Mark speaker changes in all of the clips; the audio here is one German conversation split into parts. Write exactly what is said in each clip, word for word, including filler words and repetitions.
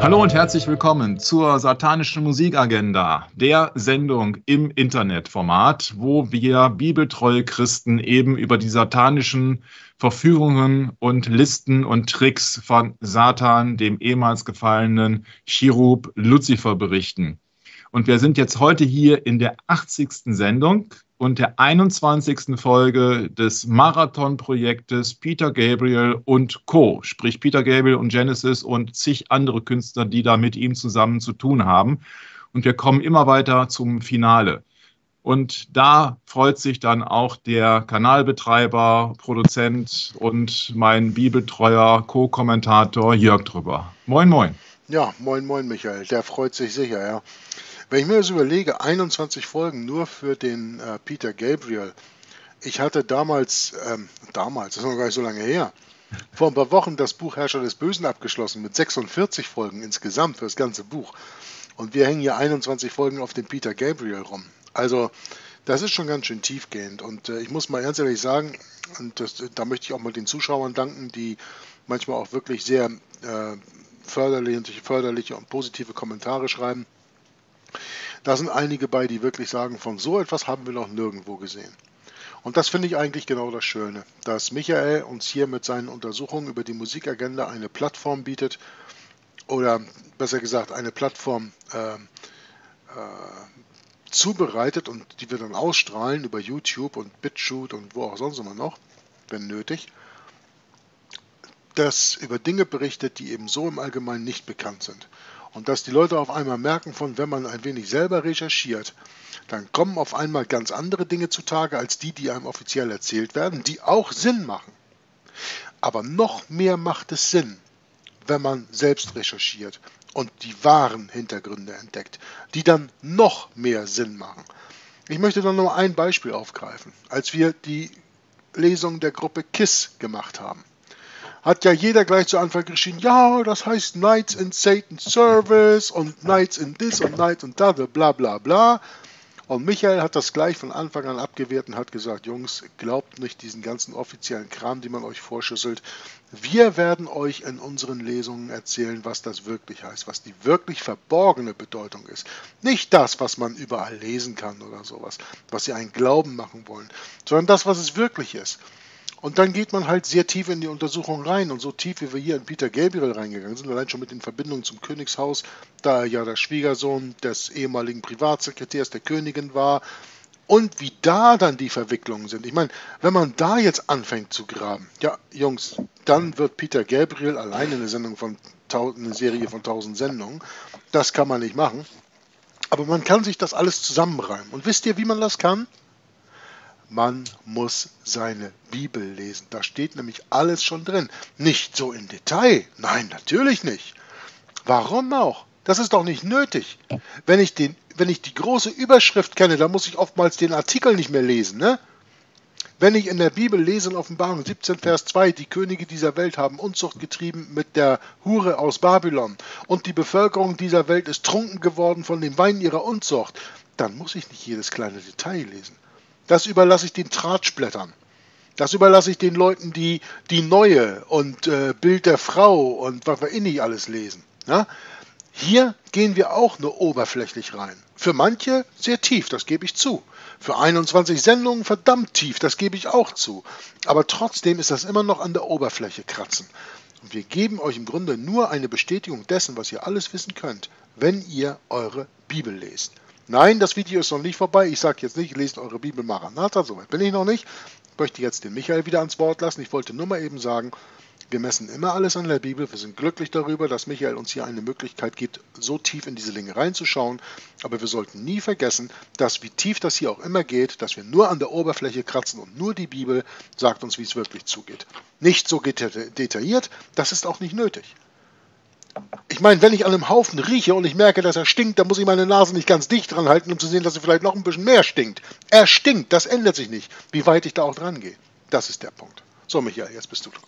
Speaker 1: Hallo und herzlich willkommen zur Satanischen Musikagenda, der Sendung im Internetformat, wo wir bibeltreue Christen eben über die satanischen Verführungen und Listen und Tricks von Satan, dem ehemals gefallenen Cherub Luzifer, berichten. Und wir sind jetzt heute hier in der achtzigsten Sendung und der einundzwanzigsten Folge des Marathonprojektes Peter Gabriel und Co., sprich Peter Gabriel und Genesis und zig andere Künstler, die da mit ihm zusammen zu tun haben. Und wir kommen immer weiter zum Finale. Und da freut sich dann auch der Kanalbetreiber, Produzent und mein bibeltreuer Co-Kommentator Jörg drüber. Moin, moin.
Speaker 2: Ja, moin, moin, Michael. Der freut sich sicher, ja. Wenn ich mir das überlege, einundzwanzig Folgen nur für den äh, Peter Gabriel. Ich hatte damals, ähm, damals, das ist noch gar nicht so lange her, vor ein paar Wochen das Buch Herrscher des Bösen abgeschlossen mit sechsundvierzig Folgen insgesamt für das ganze Buch. Und wir hängen hier einundzwanzig Folgen auf dem Peter Gabriel rum. Also das ist schon ganz schön tiefgehend. Und äh, ich muss mal ganz ehrlich sagen, und das, da möchte ich auch mal den Zuschauern danken, die manchmal auch wirklich sehr äh, förderliche, förderliche und positive Kommentare schreiben. Da sind einige bei, die wirklich sagen, von so etwas haben wir noch nirgendwo gesehen. Und das finde ich eigentlich genau das Schöne, dass Michael uns hier mit seinen Untersuchungen über die Musikagenda eine Plattform bietet, oder besser gesagt eine Plattform äh, äh, zubereitet und die wir dann ausstrahlen über YouTube und BitChute und wo auch sonst immer noch, wenn nötig, das über Dinge berichtet, die eben so im Allgemeinen nicht bekannt sind. Und dass die Leute auf einmal merken, von wenn man ein wenig selber recherchiert, dann kommen auf einmal ganz andere Dinge zutage als die, die einem offiziell erzählt werden, die auch Sinn machen. Aber noch mehr macht es Sinn, wenn man selbst recherchiert und die wahren Hintergründe entdeckt, die dann noch mehr Sinn machen. Ich möchte dann nur ein Beispiel aufgreifen. Als wir die Lesung der Gruppe KISS gemacht haben, hat ja jeder gleich zu Anfang geschrien, ja, das heißt Knights in Satan's Service und Knights in this und Knights und da, bla bla bla. Und Michael hat das gleich von Anfang an abgewehrt und hat gesagt, Jungs, glaubt nicht diesen ganzen offiziellen Kram, den man euch vorschüsselt. Wir werden euch in unseren Lesungen erzählen, was das wirklich heißt, was die wirklich verborgene Bedeutung ist. Nicht das, was man überall lesen kann oder sowas, was sie einen Glauben machen wollen, sondern das, was es wirklich ist. Und dann geht man halt sehr tief in die Untersuchung rein und so tief, wie wir hier in Peter Gabriel reingegangen sind, allein schon mit den Verbindungen zum Königshaus, da er ja der Schwiegersohn des ehemaligen Privatsekretärs der Königin war und wie da dann die Verwicklungen sind. Ich meine, wenn man da jetzt anfängt zu graben, ja Jungs, dann wird Peter Gabriel alleine eine Sendung von eine Serie von tausend Sendungen, das kann man nicht machen, aber man kann sich das alles zusammenreimen. Und wisst ihr, wie man das kann? Man muss seine Bibel lesen. Da steht nämlich alles schon drin. Nicht so im Detail. Nein, natürlich nicht. Warum auch? Das ist doch nicht nötig. Wenn ich, den, wenn ich die große Überschrift kenne, dann muss ich oftmals den Artikel nicht mehr lesen, ne? Wenn ich in der Bibel lese in Offenbarung siebzehn, Vers zwei, die Könige dieser Welt haben Unzucht getrieben mit der Hure aus Babylon und die Bevölkerung dieser Welt ist trunken geworden von dem Wein ihrer Unzucht, dann muss ich nicht jedes kleine Detail lesen. Das überlasse ich den Tratschblättern. Das überlasse ich den Leuten, die die Neue und äh, Bild der Frau und was wir eh nicht alles lesen. Ja? Hier gehen wir auch nur oberflächlich rein. Für manche sehr tief, das gebe ich zu. Für einundzwanzig Sendungen verdammt tief, das gebe ich auch zu. Aber trotzdem ist das immer noch an der Oberfläche kratzen. Und wir geben euch im Grunde nur eine Bestätigung dessen, was ihr alles wissen könnt, wenn ihr eure Bibel lest. Nein, das Video ist noch nicht vorbei. Ich sage jetzt nicht, lest eure Bibel Maranatha, soweit bin ich noch nicht. Ich möchte jetzt den Michael wieder ans Wort lassen. Ich wollte nur mal eben sagen, wir messen immer alles an der Bibel. Wir sind glücklich darüber, dass Michael uns hier eine Möglichkeit gibt, so tief in diese Dinge reinzuschauen. Aber wir sollten nie vergessen, dass wie tief das hier auch immer geht, dass wir nur an der Oberfläche kratzen und nur die Bibel sagt uns, wie es wirklich zugeht. Nicht so detailliert, das ist auch nicht nötig. Ich meine, wenn ich an einem Haufen rieche und ich merke, dass er stinkt, dann muss ich meine Nase nicht ganz dicht dran halten, um zu sehen, dass er vielleicht noch ein bisschen mehr stinkt. Er stinkt, das ändert sich nicht, wie weit ich da auch dran gehe. Das ist der Punkt. So, Michael, jetzt bist du dran.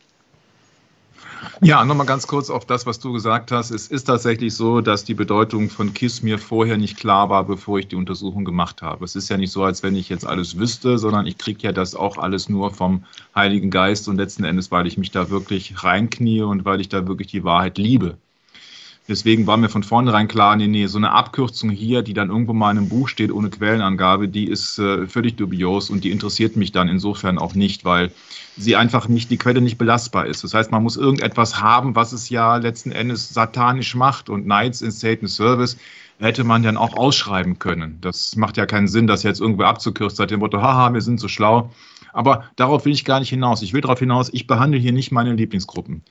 Speaker 1: Ja, nochmal ganz kurz auf das, was du gesagt hast. Es ist tatsächlich so, dass die Bedeutung von KISS mir vorher nicht klar war, bevor ich die Untersuchung gemacht habe. Es ist ja nicht so, als wenn ich jetzt alles wüsste, sondern ich kriege ja das auch alles nur vom Heiligen Geist und letzten Endes, weil ich mich da wirklich reinknie und weil ich da wirklich die Wahrheit liebe. Deswegen war mir von vornherein klar, nee, nee, so eine Abkürzung hier, die dann irgendwo mal in einem Buch steht ohne Quellenangabe, die ist äh, völlig dubios und die interessiert mich dann insofern auch nicht, weil sie einfach nicht, die Quelle nicht belastbar ist. Das heißt, man muss irgendetwas haben, was es ja letzten Endes satanisch macht, und Knights in Satan's Service hätte man dann auch ausschreiben können. Das macht ja keinen Sinn, das jetzt irgendwo abzukürzen, seit dem Motto, haha, wir sind so schlau. Aber darauf will ich gar nicht hinaus. Ich will darauf hinaus, ich behandle hier nicht meine Lieblingsgruppen.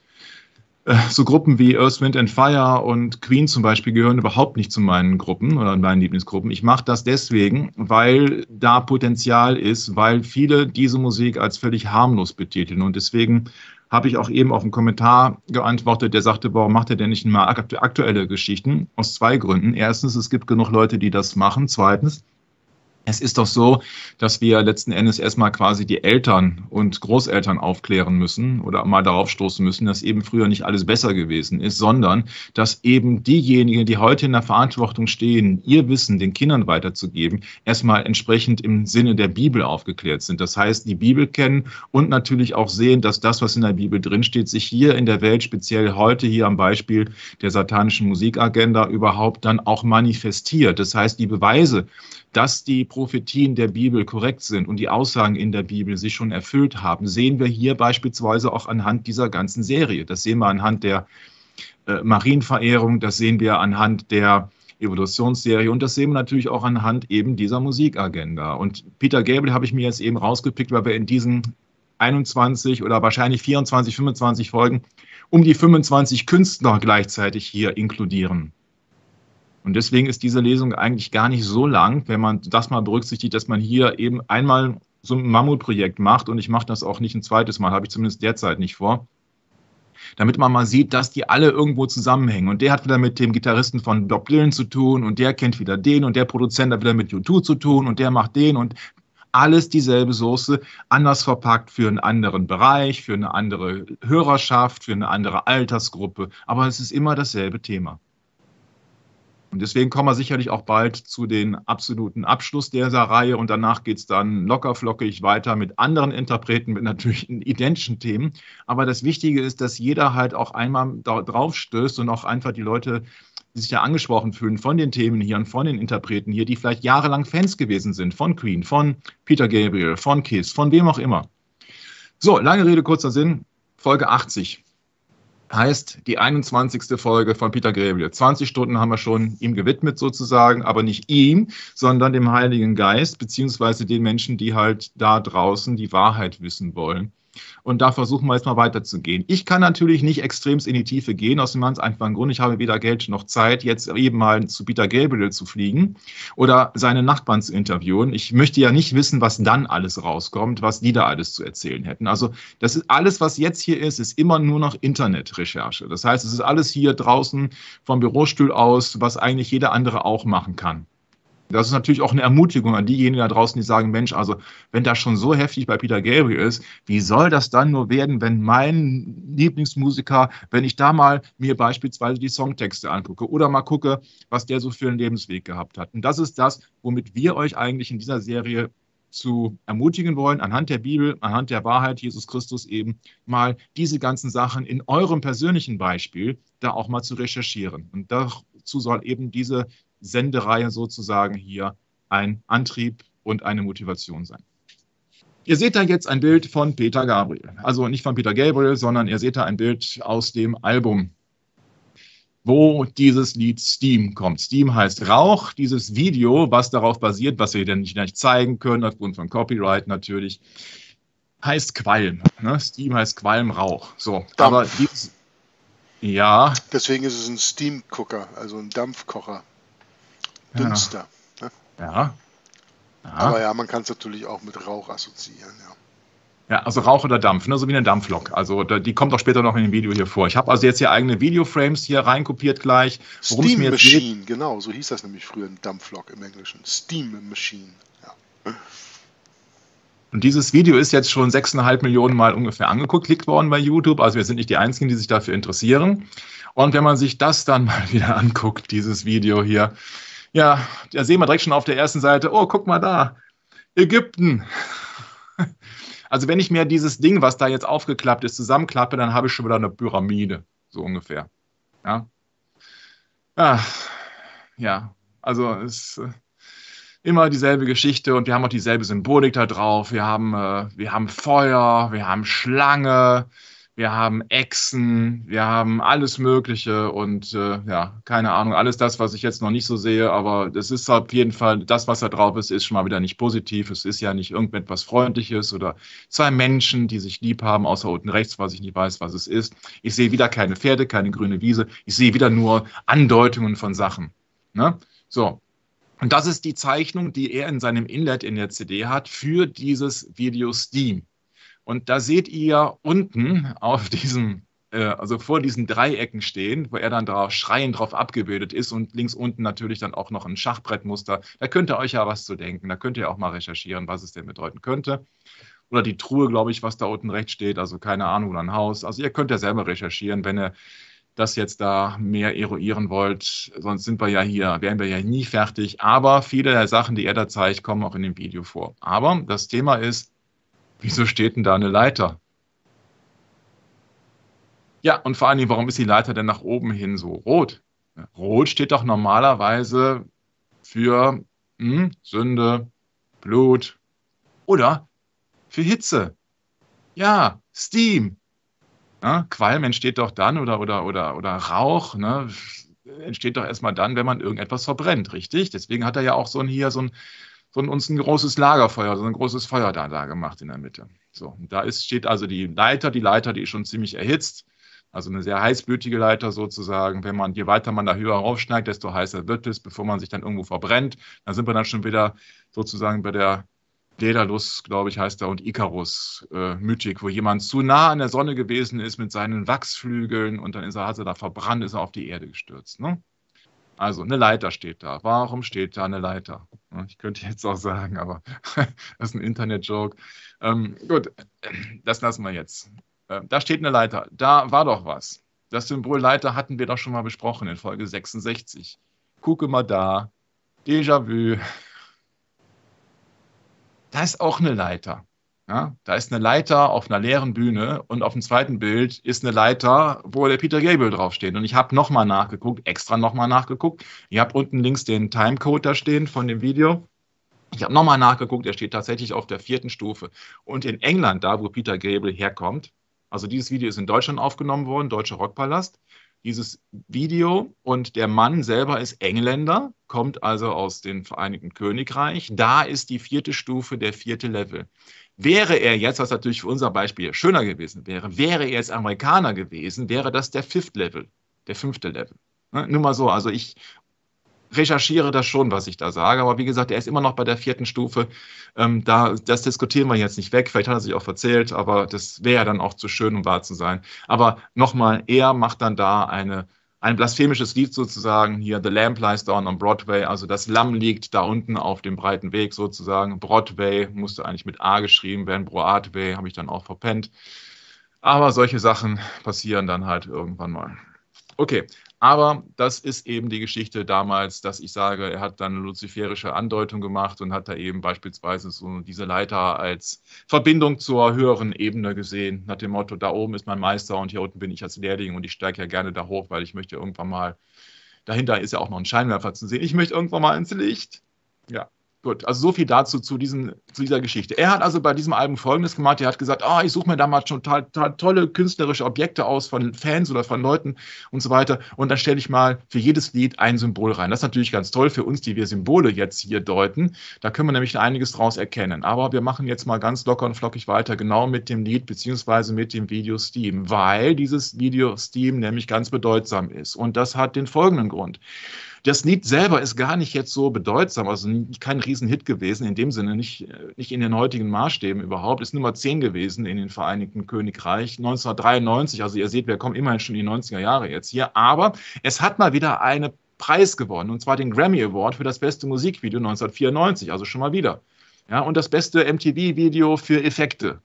Speaker 1: So Gruppen wie Earth, Wind and Fire und Queen zum Beispiel gehören überhaupt nicht zu meinen Gruppen oder meinen Lieblingsgruppen. Ich mache das deswegen, weil da Potenzial ist, weil viele diese Musik als völlig harmlos betiteln. Und deswegen habe ich auch eben auf einen Kommentar geantwortet, der sagte, warum macht er denn nicht mal aktuelle Geschichten? Aus zwei Gründen. Erstens, es gibt genug Leute, die das machen. Zweitens, es ist doch so, dass wir letzten Endes erstmal quasi die Eltern und Großeltern aufklären müssen oder mal darauf stoßen müssen, dass eben früher nicht alles besser gewesen ist, sondern dass eben diejenigen, die heute in der Verantwortung stehen, ihr Wissen den Kindern weiterzugeben, erstmal entsprechend im Sinne der Bibel aufgeklärt sind. Das heißt, die Bibel kennen und natürlich auch sehen, dass das, was in der Bibel drinsteht, sich hier in der Welt, speziell heute hier am Beispiel der satanischen Musikagenda, überhaupt dann auch manifestiert. Das heißt, die Beweise, dass die Prophetien der Bibel korrekt sind und die Aussagen in der Bibel sich schon erfüllt haben, sehen wir hier beispielsweise auch anhand dieser ganzen Serie. Das sehen wir anhand der äh, Marienverehrung, das sehen wir anhand der Evolutionsserie und das sehen wir natürlich auch anhand eben dieser Musikagenda. Und Peter Gabriel habe ich mir jetzt eben rausgepickt, weil wir in diesen einundzwanzig oder wahrscheinlich vierundzwanzig, fünfundzwanzig Folgen um die fünfundzwanzig Künstler gleichzeitig hier inkludieren. Und deswegen ist diese Lesung eigentlich gar nicht so lang, wenn man das mal berücksichtigt, dass man hier eben einmal so ein Mammutprojekt macht. Und ich mache das auch nicht ein zweites Mal, habe ich zumindest derzeit nicht vor. Damit man mal sieht, dass die alle irgendwo zusammenhängen. Und der hat wieder mit dem Gitarristen von Bob Dylan zu tun und der kennt wieder den und der Produzent hat wieder mit U zwei zu tun und der macht den und alles dieselbe Soße, anders verpackt für einen anderen Bereich, für eine andere Hörerschaft, für eine andere Altersgruppe. Aber es ist immer dasselbe Thema. Und deswegen kommen wir sicherlich auch bald zu den absoluten Abschluss dieser Reihe und danach geht es dann lockerflockig weiter mit anderen Interpreten, mit natürlich identischen Themen. Aber das Wichtige ist, dass jeder halt auch einmal drauf stößt und auch einfach die Leute, die sich ja angesprochen fühlen von den Themen hier und von den Interpreten hier, die vielleicht jahrelang Fans gewesen sind von Queen, von Peter Gabriel, von Kiss, von wem auch immer. So, lange Rede, kurzer Sinn, Folge achtzig. Heißt die einundzwanzigste Folge von Peter Gabriel. zwanzig Stunden haben wir schon ihm gewidmet sozusagen, aber nicht ihm, sondern dem Heiligen Geist, beziehungsweise den Menschen, die halt da draußen die Wahrheit wissen wollen. Und da versuchen wir jetzt mal weiterzugehen. Ich kann natürlich nicht extremst in die Tiefe gehen, aus dem ganz einfachen Grund, ich habe weder Geld noch Zeit, jetzt eben mal zu Peter Gabriel zu fliegen oder seine Nachbarn zu interviewen. Ich möchte ja nicht wissen, was dann alles rauskommt, was die da alles zu erzählen hätten. Also das ist alles, was jetzt hier ist, ist immer nur noch Internetrecherche. Das heißt, es ist alles hier draußen vom Bürostuhl aus, was eigentlich jeder andere auch machen kann. Das ist natürlich auch eine Ermutigung an diejenigen da draußen, die sagen, Mensch, also wenn das schon so heftig bei Peter Gabriel ist, wie soll das dann nur werden, wenn mein Lieblingsmusiker, wenn ich da mal mir beispielsweise die Songtexte angucke oder mal gucke, was der so für einen Lebensweg gehabt hat. Und das ist das, womit wir euch eigentlich in dieser Serie zu ermutigen wollen, anhand der Bibel, anhand der Wahrheit Jesus Christus eben mal diese ganzen Sachen in eurem persönlichen Beispiel da auch mal zu recherchieren. Und dazu soll eben diese Sendereihe sozusagen hier ein Antrieb und eine Motivation sein. Ihr seht da jetzt ein Bild von Peter Gabriel. Also nicht von Peter Gabriel, sondern ihr seht da ein Bild aus dem Album, wo dieses Lied Steam kommt. Steam heißt Rauch. Dieses Video, was darauf basiert, was wir dann nicht gleich zeigen können, aufgrund von Copyright natürlich, heißt Qualm. Ne? Steam heißt Qualm, Rauch. So, aber dieses, ja.
Speaker 2: Deswegen ist es ein Steam-Cooker, also ein Dampfkocher. Dünster.
Speaker 1: Ja.
Speaker 2: Ne?
Speaker 1: Ja. Ja.
Speaker 2: Aber ja, man kann es natürlich auch mit Rauch assoziieren. Ja,
Speaker 1: ja, also Rauch oder Dampf, ne? So wie eine Dampflok. Also da, die kommt auch später noch in dem Video hier vor. Ich habe also jetzt hier eigene Videoframes hier reinkopiert gleich.
Speaker 2: Steam Machine, genau, so hieß das nämlich früher, ein Dampflok im Englischen. Steam Machine. Ja.
Speaker 1: Und dieses Video ist jetzt schon sechseinhalb Millionen Mal ungefähr angeklickt worden bei YouTube. Also wir sind nicht die Einzigen, die sich dafür interessieren. Und wenn man sich das dann mal wieder anguckt, dieses Video hier, ja, da sehen wir direkt schon auf der ersten Seite, oh, guck mal da, Ägypten. Also wenn ich mir dieses Ding, was da jetzt aufgeklappt ist, zusammenklappe, dann habe ich schon wieder eine Pyramide, so ungefähr. Ja. Ah, ja, also es ist äh, immer dieselbe Geschichte und wir haben auch dieselbe Symbolik da drauf. Wir haben, äh, wir haben Feuer, wir haben Schlange, wir haben Echsen, wir haben alles Mögliche und äh, ja, keine Ahnung, alles das, was ich jetzt noch nicht so sehe, aber das ist auf jeden Fall, das, was da drauf ist, ist schon mal wieder nicht positiv. Es ist ja nicht irgendetwas Freundliches oder zwei Menschen, die sich lieb haben, außer unten rechts, was ich nicht weiß, was es ist. Ich sehe wieder keine Pferde, keine grüne Wiese. Ich sehe wieder nur Andeutungen von Sachen. Ne? So. Und das ist die Zeichnung, die er in seinem Inlet in der C D hat für dieses Video Steam. Und da seht ihr unten auf diesem, äh, also vor diesen Dreiecken stehen, wo er dann drauf schreiend drauf abgebildet ist und links unten natürlich dann auch noch ein Schachbrettmuster. Da könnt ihr euch ja was zu denken. Da könnt ihr auch mal recherchieren, was es denn bedeuten könnte. Oder die Truhe, glaube ich, was da unten rechts steht. Also keine Ahnung, oder ein Haus. Also ihr könnt ja selber recherchieren, wenn ihr das jetzt da mehr eruieren wollt. Sonst sind wir ja hier, wären wir ja nie fertig. Aber viele der Sachen, die er da zeigt, kommen auch in dem Video vor. Aber das Thema ist, wieso steht denn da eine Leiter? Ja, und vor allen Dingen, warum ist die Leiter denn nach oben hin so rot? Rot steht doch normalerweise für hm, Sünde, Blut oder für Hitze. Ja, Steam. Ja, Qualm entsteht doch dann oder, oder, oder, oder Rauch, ne, entsteht doch erstmal dann, wenn man irgendetwas verbrennt, richtig? Deswegen hat er ja auch so ein hier so ein, so ein, uns ein großes Lagerfeuer, so ein großes Feuer da, da gemacht in der Mitte. So, und da ist, steht also die Leiter, die Leiter, die ist schon ziemlich erhitzt, also eine sehr heißblütige Leiter sozusagen. Wenn man, je weiter man da höher raufsteigt, desto heißer wird es, bevor man sich dann irgendwo verbrennt. Dann sind wir dann schon wieder sozusagen bei der Daedalus, glaube ich, heißt er, und Ikarus äh, Mythik, wo jemand zu nah an der Sonne gewesen ist mit seinen Wachsflügeln und dann ist er, hat er da verbrannt, ist er auf die Erde gestürzt. Ne? Also eine Leiter steht da. Warum steht da eine Leiter? Ich könnte jetzt auch sagen, aber das ist ein Internet-Joke. Ähm, gut, das lassen wir jetzt. Äh, da steht eine Leiter. Da war doch was. Das Symbol Leiter hatten wir doch schon mal besprochen in Folge sechsundsechzig. Gucke mal da. Déjà-vu. Da ist auch eine Leiter. Ja, da ist eine Leiter auf einer leeren Bühne und auf dem zweiten Bild ist eine Leiter, wo der Peter Gabriel draufsteht. Und ich habe nochmal nachgeguckt, extra nochmal nachgeguckt. Ihr habt unten links den Timecode da stehen von dem Video. Ich habe nochmal nachgeguckt, er steht tatsächlich auf der vierten Stufe. Und in England, da wo Peter Gabriel herkommt, also dieses Video ist in Deutschland aufgenommen worden, Deutscher Rockpalast. Dieses Video und der Mann selber ist Engländer, kommt also aus dem Vereinigten Königreich. Da ist die vierte Stufe, der vierte Level. Wäre er jetzt, was natürlich für unser Beispiel schöner gewesen wäre, wäre er jetzt Amerikaner gewesen, wäre das der Fifth Level, der fünfte Level. Ne? Nur mal so, also ich recherchiere das schon, was ich da sage, aber wie gesagt, er ist immer noch bei der vierten Stufe. Ähm, da, das diskutieren wir jetzt nicht weg, vielleicht hat er sich auch verzählt, aber das wäre ja dann auch zu schön, um wahr zu sein. Aber nochmal, er macht dann da eine, ein blasphemisches Lied sozusagen, hier The Lamb Lies Down on Broadway, also das Lamm liegt da unten auf dem breiten Weg sozusagen. Broadway musste eigentlich mit A geschrieben werden, Broadway habe ich dann auch verpennt. Aber solche Sachen passieren dann halt irgendwann mal. Okay, aber das ist eben die Geschichte damals, dass ich sage, er hat dann eine luziferische Andeutung gemacht und hat da eben beispielsweise so diese Leiter als Verbindung zur höheren Ebene gesehen, nach dem Motto, da oben ist mein Meister und hier unten bin ich als Lehrling und ich steige ja gerne da hoch, weil ich möchte irgendwann mal, dahinter ist ja auch noch ein Scheinwerfer zu sehen, ich möchte irgendwann mal ins Licht. Ja. Gut, also so viel dazu zu, diesen, zu dieser Geschichte. Er hat also bei diesem Album Folgendes gemacht. Er hat gesagt, oh, ich suche mir da mal schon total, total tolle künstlerische Objekte aus von Fans oder von Leuten und so weiter. Und dann stelle ich mal für jedes Lied ein Symbol rein. Das ist natürlich ganz toll für uns, die wir Symbole jetzt hier deuten. Da können wir nämlich einiges draus erkennen. Aber wir machen jetzt mal ganz locker und flockig weiter, genau mit dem Lied beziehungsweise mit dem Video Steam, weil dieses Video Steam nämlich ganz bedeutsam ist. Und das hat den folgenden Grund. Das Lied selber ist gar nicht jetzt so bedeutsam, also kein Riesenhit gewesen, in dem Sinne nicht, nicht in den heutigen Maßstäben überhaupt, ist Nummer zehn gewesen in den Vereinigten Königreich, neunzehnhundertdreiundneunzig, also ihr seht, wir kommen immerhin schon in die neunziger Jahre jetzt hier, aber es hat mal wieder einen Preis gewonnen, und zwar den Grammy Award für das beste Musikvideo neunzehnhundertvierundneunzig, also schon mal wieder. Ja, und das beste M T V-Video für Effekte.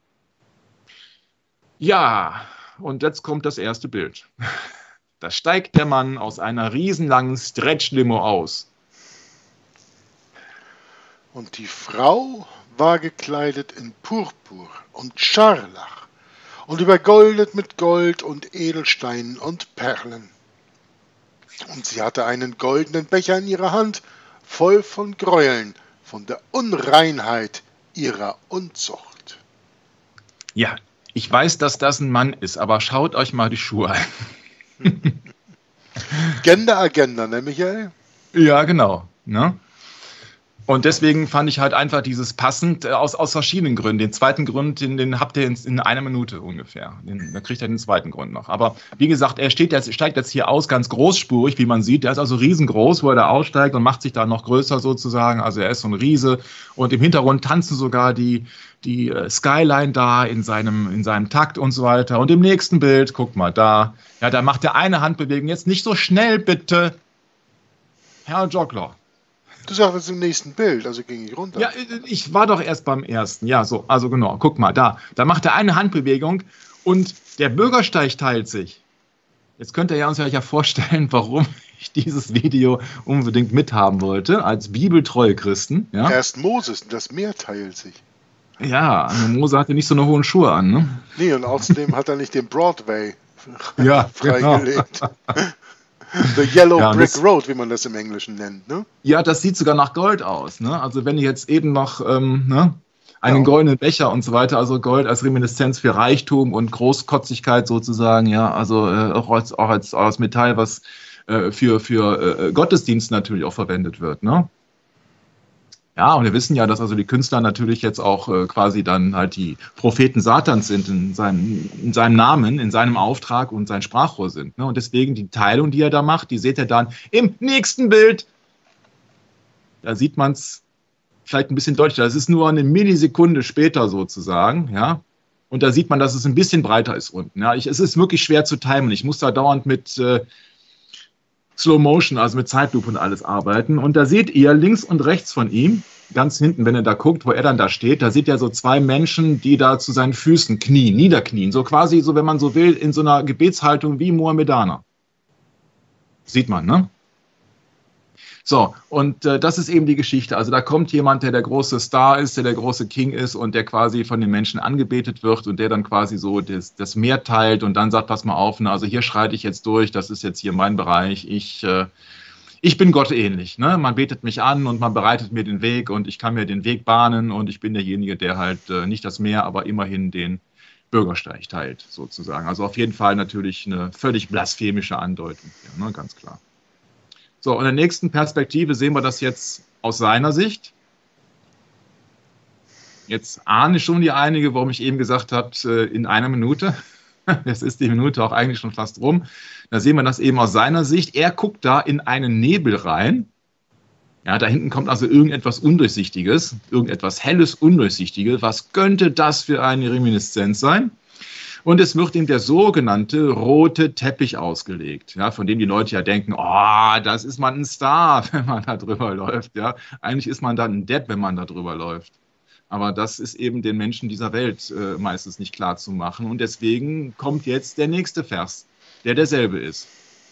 Speaker 1: Ja, und jetzt kommt das erste Bild. Da steigt der Mann aus einer riesenlangen Stretch-Limo aus.
Speaker 2: Und die Frau war gekleidet in Purpur und Scharlach und übergoldet mit Gold und Edelsteinen und Perlen. Und sie hatte einen goldenen Becher in ihrer Hand, voll von Gräueln, von der Unreinheit ihrer Unzucht.
Speaker 1: Ja, ich weiß, dass das ein Mann ist, aber schaut euch mal die Schuhe an.
Speaker 2: Gender-Agenda, ne, Michael?
Speaker 1: Ja, genau. Ne? Und deswegen fand ich halt einfach dieses passend, äh, aus, aus verschiedenen Gründen. Den zweiten Grund, den, den habt ihr in, in einer Minute ungefähr. Den, da kriegt er den zweiten Grund noch. Aber wie gesagt, er steht jetzt, steigt jetzt hier aus, ganz großspurig, wie man sieht. Der ist also riesengroß, wo er da aussteigt und macht sich da noch größer sozusagen. Also er ist so ein Riese. Und im Hintergrund tanzen sogar die, die äh, Skyline da in seinem, in seinem Takt und so weiter. Und im nächsten Bild, guck mal da, ja, da macht er eine Handbewegung. Jetzt nicht so schnell, bitte, Herr Joggler.
Speaker 2: Du sagtest im nächsten Bild, also ging ich runter.
Speaker 1: Ja, ich war doch erst beim ersten. Ja, so, also genau, guck mal, da. Da macht er eine Handbewegung und der Bürgersteig teilt sich. Jetzt könnt ihr ja uns ja vorstellen, warum ich dieses Video unbedingt mithaben wollte, als bibeltreue Christen. Ja?
Speaker 2: Erst Moses, das Meer teilt sich.
Speaker 1: Ja, Mose hatte nicht so eine hohen Schuhe an, ne?
Speaker 2: Nee, und außerdem hat er nicht den Broadway
Speaker 1: ja,
Speaker 2: freigelegt. Genau. The Yellow
Speaker 1: ja,
Speaker 2: Brick
Speaker 1: das,
Speaker 2: Road, wie man das im Englischen nennt, ne?
Speaker 1: Ja, das sieht sogar nach Gold aus, ne? Also wenn ihr jetzt eben noch ähm, ne, einen ja. goldenen Becher und so weiter, also Gold als Reminiszenz für Reichtum und Großkotzigkeit sozusagen, ja, also äh, auch, als, auch als, als Metall, was äh, für, für äh, Gottesdienst natürlich auch verwendet wird, ne? Ja, und wir wissen ja, dass also die Künstler natürlich jetzt auch äh, quasi dann halt die Propheten Satans sind in seinem, in seinem Namen, in seinem Auftrag und sein Sprachrohr sind. Ne? Und deswegen die Teilung, die er da macht, die seht ihr dann im nächsten Bild. Da sieht man es vielleicht ein bisschen deutlicher. Das ist nur eine Millisekunde später sozusagen, ja. Und da sieht man, dass es ein bisschen breiter ist unten. Ja? Ich, es ist wirklich schwer zu timen. Ich muss da dauernd mit äh, Slow Motion, also mit Zeitlupe und alles arbeiten. Und da seht ihr links und rechts von ihm, ganz hinten, wenn ihr da guckt, wo er dann da steht, da seht ihr so zwei Menschen, die da zu seinen Füßen knien, niederknien. So quasi, so wenn man so will, in so einer Gebetshaltung wie Mohammedaner. Sieht man, ne? So, und äh, das ist eben die Geschichte. Also da kommt jemand, der der große Star ist, der der große King ist und der quasi von den Menschen angebetet wird und der dann quasi so das, das Meer teilt und dann sagt, pass mal auf, ne, also hier schreite ich jetzt durch, das ist jetzt hier mein Bereich, ich, äh, ich bin Gott ähnlich. Ne? Man betet mich an und man bereitet mir den Weg und ich kann mir den Weg bahnen und ich bin derjenige, der halt äh, nicht das Meer, aber immerhin den Bürgersteig teilt, sozusagen. Also auf jeden Fall natürlich eine völlig blasphemische Andeutung hier, ne? Ganz klar. So, in der nächsten Perspektive sehen wir das jetzt aus seiner Sicht. Jetzt ahne schon die einige, warum ich eben gesagt habe, in einer Minute. Jetzt ist die Minute auch eigentlich schon fast rum. Da sehen wir das eben aus seiner Sicht. Er guckt da in einen Nebel rein. Ja, da hinten kommt also irgendetwas Undurchsichtiges, irgendetwas Helles, Undurchsichtiges. Was könnte das für eine Reminiszenz sein? Und es wird ihm der sogenannte rote Teppich ausgelegt, ja, von dem die Leute ja denken, oh, das ist man ein Star, wenn man da drüber läuft. Ja. Eigentlich ist man dann ein Depp, wenn man da drüber läuft. Aber das ist eben den Menschen dieser Welt äh, meistens nicht klar zu machen. Und deswegen kommt jetzt der nächste Vers, der derselbe ist.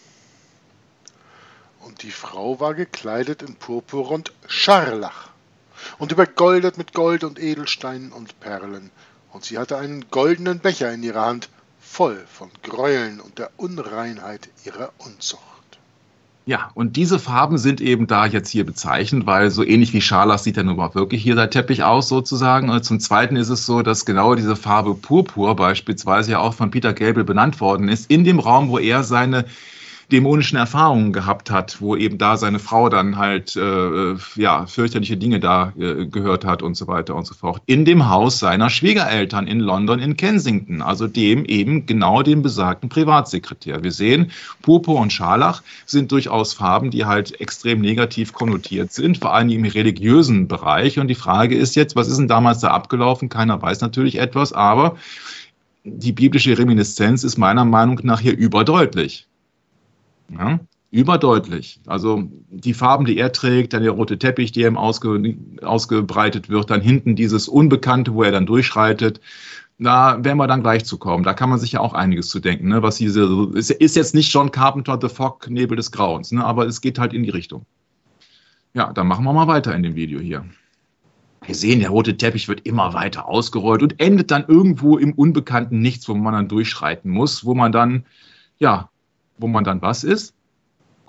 Speaker 2: Und die Frau war gekleidet in Purpur und Scharlach und übergoldet mit Gold und Edelsteinen und Perlen. Und sie hatte einen goldenen Becher in ihrer Hand, voll von Gräueln und der Unreinheit ihrer Unzucht.
Speaker 1: Ja, und diese Farben sind eben da jetzt hier bezeichnet, weil so ähnlich wie Scharlach sieht ja nun mal wirklich hier der Teppich aus sozusagen. Und zum Zweiten ist es so, dass genau diese Farbe Purpur beispielsweise ja auch von Peter Gabriel benannt worden ist, in dem Raum, wo er seine dämonischen Erfahrungen gehabt hat, wo eben da seine Frau dann halt äh, ja, fürchterliche Dinge da äh, gehört hat und so weiter und so fort. In dem Haus seiner Schwiegereltern in London, in Kensington, also dem eben genau dem besagten Privatsekretär. Wir sehen, Purpur und Scharlach sind durchaus Farben, die halt extrem negativ konnotiert sind, vor allem im religiösen Bereich. Und die Frage ist jetzt, was ist denn damals da abgelaufen? Keiner weiß natürlich etwas, aber die biblische Reminiszenz ist meiner Meinung nach hier überdeutlich. Ja, überdeutlich. Also die Farben, die er trägt, dann der rote Teppich, der ihm ausge, ausgebreitet wird, dann hinten dieses Unbekannte, wo er dann durchschreitet, da werden wir dann gleich zu kommen. Da kann man sich ja auch einiges zu denken. Ne? Was diese, ist, ist jetzt nicht John Carpenter, The Fog, Nebel des Grauens, ne? Aber es geht halt in die Richtung. Ja, dann machen wir mal weiter in dem Video hier. Wir sehen, der rote Teppich wird immer weiter ausgerollt und endet dann irgendwo im unbekannten Nichts, wo man dann durchschreiten muss, wo man dann, ja, wo man dann was ist?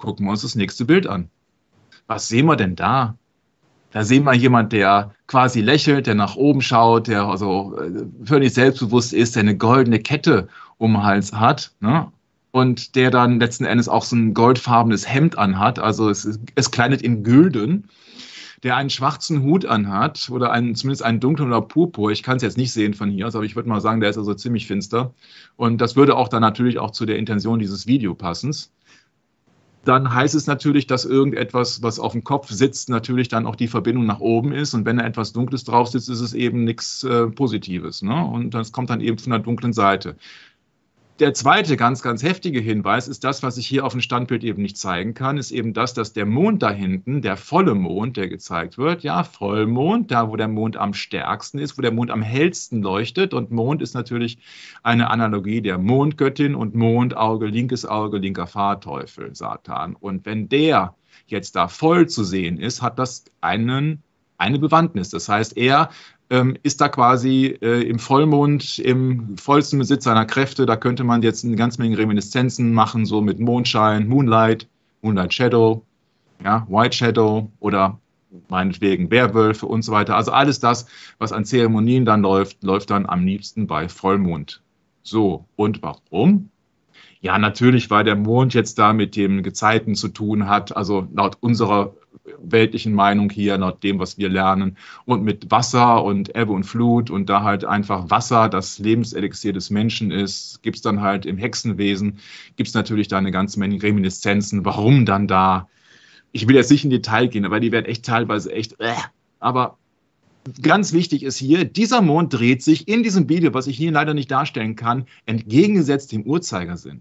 Speaker 1: Gucken wir uns das nächste Bild an. Was sehen wir denn da? Da sehen wir jemand, der quasi lächelt, der nach oben schaut, der also völlig selbstbewusst ist, der eine goldene Kette um den Hals hat, ne? Und der dann letzten Endes auch so ein goldfarbenes Hemd anhat, also es, ist, es kleidet in Gülden, der einen schwarzen Hut anhat oder einen, zumindest einen dunklen oder Purpur. Ich kann es jetzt nicht sehen von hier, aber ich würde mal sagen, der ist also ziemlich finster. Und das würde auch dann natürlich auch zu der Intention dieses Videos passen. Dann heißt es natürlich, dass irgendetwas, was auf dem Kopf sitzt, natürlich dann auch die Verbindung nach oben ist. Und wenn da etwas Dunkles drauf sitzt, ist es eben nichts äh, Positives, ne? Und das kommt dann eben von der dunklen Seite. Der zweite ganz, ganz heftige Hinweis ist das, was ich hier auf dem Standbild eben nicht zeigen kann, ist eben das, dass der Mond da hinten, der volle Mond, der gezeigt wird, ja, Vollmond, da wo der Mond am stärksten ist, wo der Mond am hellsten leuchtet, und Mond ist natürlich eine Analogie der Mondgöttin und Mondauge, linkes Auge, linker Fahrteufel, Satan. Und wenn der jetzt da voll zu sehen ist, hat das einen, eine Bewandtnis. Das heißt, er ist da quasi äh, im Vollmond, im vollsten Besitz seiner Kräfte. Da könnte man jetzt eine ganze Menge Reminiszenzen machen, so mit Mondschein, Moonlight, Moonlight Shadow, ja, White Shadow oder meinetwegen Werwölfe und so weiter. Also alles das, was an Zeremonien dann läuft, läuft dann am liebsten bei Vollmond. So, und warum? Ja, natürlich, weil der Mond jetzt da mit dem Gezeiten zu tun hat, also laut unserer weltlichen Meinung hier, laut dem, was wir lernen, und mit Wasser und Ebbe und Flut, und da halt einfach Wasser das Lebenselixier des Menschen ist, gibt es dann halt im Hexenwesen, gibt es natürlich da eine ganze Menge Reminiszenzen, warum dann da, ich will jetzt nicht in Detail gehen, aber die werden echt teilweise echt, äh, aber ganz wichtig ist hier, dieser Mond dreht sich in diesem Video, was ich hier leider nicht darstellen kann, entgegengesetzt dem Uhrzeigersinn.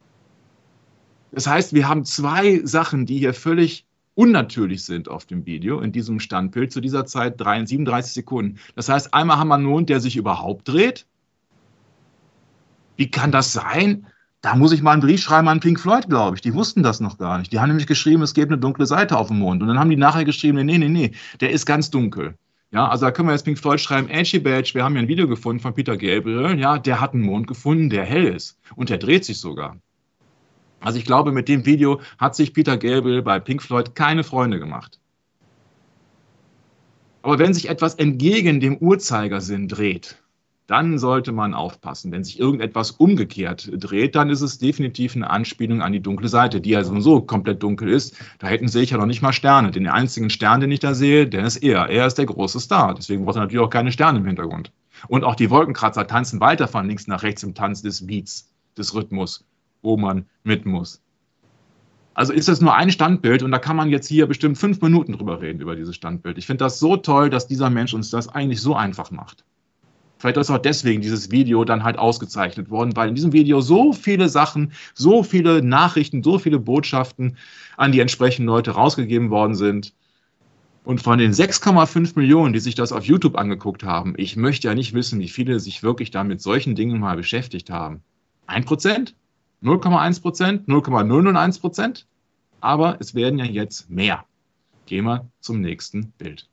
Speaker 1: Das heißt, wir haben zwei Sachen, die hier völlig unnatürlich sind auf dem Video, in diesem Standbild, zu dieser Zeit siebenunddreißig Sekunden. Das heißt, einmal haben wir einen Mond, der sich überhaupt dreht. Wie kann das sein? Da muss ich mal einen Brief schreiben an Pink Floyd, glaube ich. Die wussten das noch gar nicht. Die haben nämlich geschrieben, es gäbe eine dunkle Seite auf dem Mond. Und dann haben die nachher geschrieben, nee, nee, nee, der ist ganz dunkel. Ja, also da können wir jetzt Pink Floyd schreiben, Edgy Badge, wir haben hier ein Video gefunden von Peter Gabriel, ja, der hat einen Mond gefunden, der hell ist. Und der dreht sich sogar. Also ich glaube, mit dem Video hat sich Peter Gabriel bei Pink Floyd keine Freunde gemacht. Aber wenn sich etwas entgegen dem Uhrzeigersinn dreht, dann sollte man aufpassen. Wenn sich irgendetwas umgekehrt dreht, dann ist es definitiv eine Anspielung an die dunkle Seite, die ja sowieso komplett dunkel ist. Da hätten sehe ich ja noch nicht mal Sterne. Den einzigen Stern, den ich da sehe, der ist er. Er ist der große Star. Deswegen braucht er natürlich auch keine Sterne im Hintergrund. Und auch die Wolkenkratzer tanzen weiter von links nach rechts im Tanz des Beats, des Rhythmus, wo man mit muss. Also ist das nur ein Standbild, und da kann man jetzt hier bestimmt fünf Minuten drüber reden, über dieses Standbild. Ich finde das so toll, dass dieser Mensch uns das eigentlich so einfach macht. Vielleicht ist auch deswegen dieses Video dann halt ausgezeichnet worden, weil in diesem Video so viele Sachen, so viele Nachrichten, so viele Botschaften an die entsprechenden Leute rausgegeben worden sind. Und von den sechs Komma fünf Millionen, die sich das auf YouTube angeguckt haben, ich möchte ja nicht wissen, wie viele sich wirklich da mit solchen Dingen mal beschäftigt haben. ein Prozent? null Komma eins Prozent? null Komma null null eins Prozent? Aber es werden ja jetzt mehr. Gehen wir zum nächsten Bild.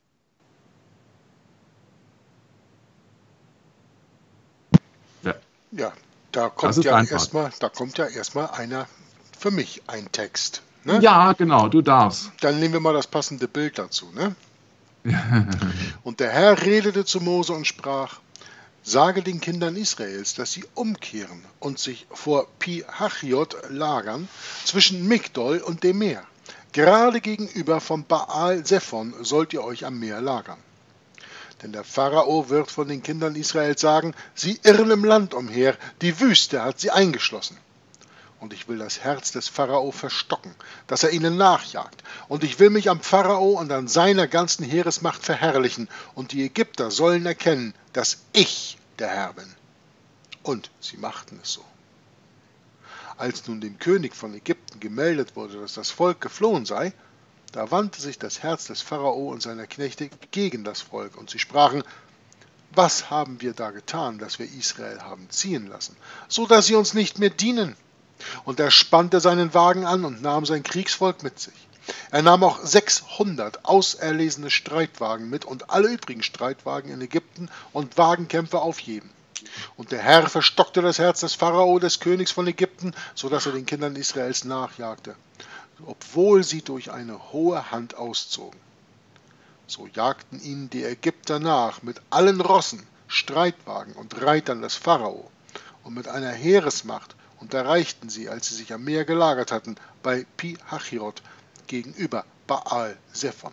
Speaker 2: Ja, ja da kommt ja erstmal, da kommt ja erstmal einer für mich ein Text. Ne?
Speaker 1: Ja, genau, du darfst.
Speaker 2: Dann nehmen wir mal das passende Bild dazu. Ne? Und der Herr redete zu Mose und sprach: Sage den Kindern Israels, dass sie umkehren und sich vor Pi-Hachiot lagern, zwischen Migdol und dem Meer. Gerade gegenüber von Baal-Zephon sollt ihr euch am Meer lagern. Denn der Pharao wird von den Kindern Israels sagen: Sie irren im Land umher, die Wüste hat sie eingeschlossen. Und ich will das Herz des Pharao verstocken, dass er ihnen nachjagt. Und ich will mich am Pharao und an seiner ganzen Heeresmacht verherrlichen. Und die Ägypter sollen erkennen, dass ich der Herr bin. Und sie machten es so. Als nun dem König von Ägypten gemeldet wurde, dass das Volk geflohen sei, da wandte sich das Herz des Pharao und seiner Knechte gegen das Volk. Und sie sprachen: Was haben wir da getan, dass wir Israel haben ziehen lassen, so dass sie uns nicht mehr dienen? Und er spannte seinen Wagen an und nahm sein Kriegsvolk mit sich. Er nahm auch sechshundert auserlesene Streitwagen mit und alle übrigen Streitwagen in Ägypten und Wagenkämpfer auf jedem. Und der Herr verstockte das Herz des Pharao, des Königs von Ägypten, so dass er den Kindern Israels nachjagte. obwohl sie durch eine hohe Hand auszogen. So jagten ihnen die Ägypter nach mit allen Rossen, Streitwagen und Reitern des Pharao und mit einer Heeresmacht und erreichten sie, als sie sich am Meer gelagert hatten, bei Pi-Hachirot gegenüber Baal-Zephon.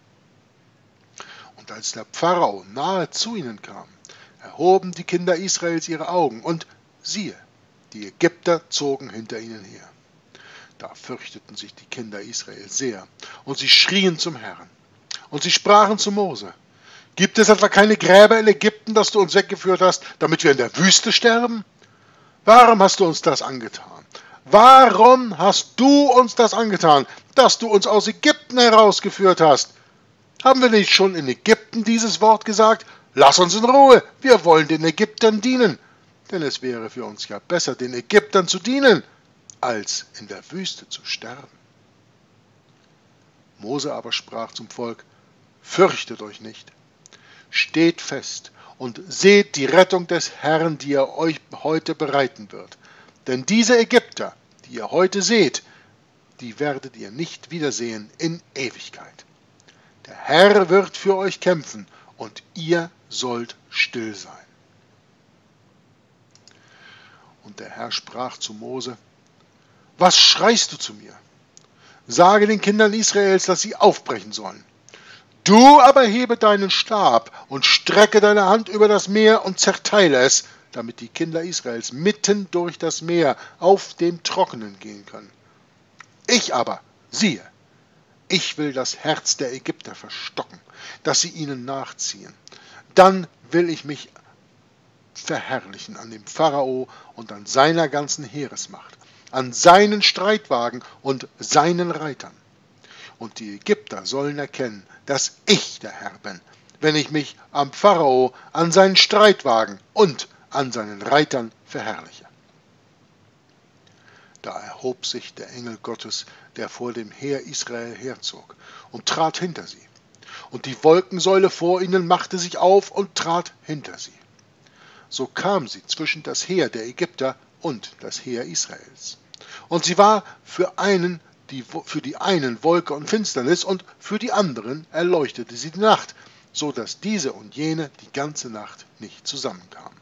Speaker 2: Und als der Pharao nahe zu ihnen kam, erhoben die Kinder Israels ihre Augen, und siehe, die Ägypter zogen hinter ihnen her. Da fürchteten sich die Kinder Israels sehr, und sie schrien zum Herrn. Und sie sprachen zu Mose: Gibt es etwa keine Gräber in Ägypten, dass du uns weggeführt hast, damit wir in der Wüste sterben? Warum hast du uns das angetan? Warum hast du uns das angetan, dass du uns aus Ägypten herausgeführt hast? Haben wir nicht schon in Ägypten dieses Wort gesagt? Lass uns in Ruhe, wir wollen den Ägyptern dienen. Denn es wäre für uns ja besser, den Ägyptern zu dienen, als in der Wüste zu sterben. Mose aber sprach zum Volk: Fürchtet euch nicht, steht fest und seht die Rettung des Herrn, die er euch heute bereiten wird. Denn diese Ägypter, die ihr heute seht, die werdet ihr nicht wiedersehen in Ewigkeit. Der Herr wird für euch kämpfen, und ihr sollt still sein. Und der Herr sprach zu Mose: Was schreist du zu mir? Sage den Kindern Israels, dass sie aufbrechen sollen. Du aber hebe deinen Stab und strecke deine Hand über das Meer und zerteile es, damit die Kinder Israels mitten durch das Meer auf dem Trockenen gehen können. Ich aber, siehe, ich will das Herz der Ägypter verstocken, dass sie ihnen nachziehen. Dann will ich mich verherrlichen an dem Pharao und an seiner ganzen Heeresmacht, an seinen Streitwagen und seinen Reitern. Und die Ägypter sollen erkennen, dass ich der Herr bin, wenn ich mich am Pharao, an seinen Streitwagen und an seinen Reitern verherrliche. Da erhob sich der Engel Gottes, der vor dem Heer Israel herzog, und trat hinter sie. Und die Wolkensäule vor ihnen machte sich auf und trat hinter sie. So kam sie zwischen das Heer der Ägypter und das Heer Israels. Und sie war für einen Die, für die einen Wolke und Finsternis, und für die anderen erleuchtete sie die Nacht, so dass diese und jene die ganze Nacht nicht zusammenkamen.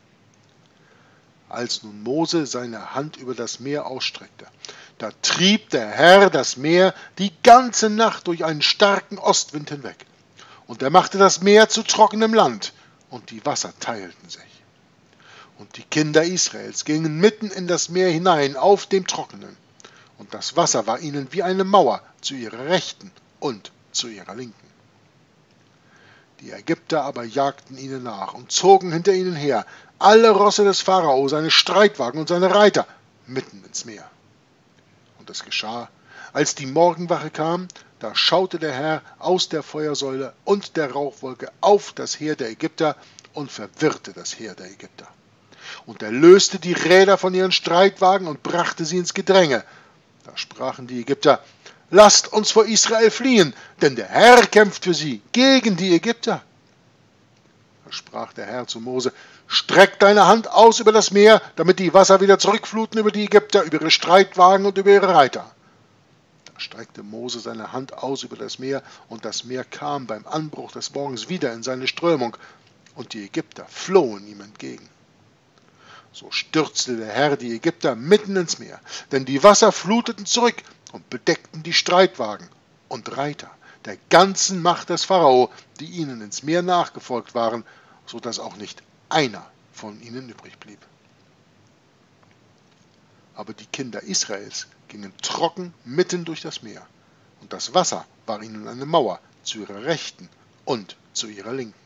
Speaker 2: Als nun Mose seine Hand über das Meer ausstreckte, da trieb der Herr das Meer die ganze Nacht durch einen starken Ostwind hinweg. Und er machte das Meer zu trockenem Land, und die Wasser teilten sich. Und die Kinder Israels gingen mitten in das Meer hinein auf dem Trockenen. Und das Wasser war ihnen wie eine Mauer zu ihrer Rechten und zu ihrer Linken. Die Ägypter aber jagten ihnen nach und zogen hinter ihnen her, alle Rosse des Pharao, seine Streitwagen und seine Reiter, mitten ins Meer. Und es geschah, als die Morgenwache kam, da schaute der Herr aus der Feuersäule und der Rauchwolke auf das Heer der Ägypter und verwirrte das Heer der Ägypter. Und er löste die Räder von ihren Streitwagen und brachte sie ins Gedränge. Da sprachen die Ägypter: Lasst uns vor Israel fliehen, denn der Herr kämpft für sie gegen die Ägypter. Da sprach der Herr zu Mose: Streck deine Hand aus über das Meer, damit die Wasser wieder zurückfluten über die Ägypter, über ihre Streitwagen und über ihre Reiter. Da streckte Mose seine Hand aus über das Meer, und das Meer kam beim Anbruch des Morgens wieder in seine Strömung, und die Ägypter flohen ihm entgegen. So stürzte der Herr die Ägypter mitten ins Meer, denn die Wasser fluteten zurück und bedeckten die Streitwagen und Reiter der ganzen Macht des Pharao, die ihnen ins Meer nachgefolgt waren, so dass auch nicht einer von ihnen übrig blieb. Aber die Kinder Israels gingen trocken mitten durch das Meer, und das Wasser war ihnen eine Mauer zu ihrer Rechten und zu ihrer Linken.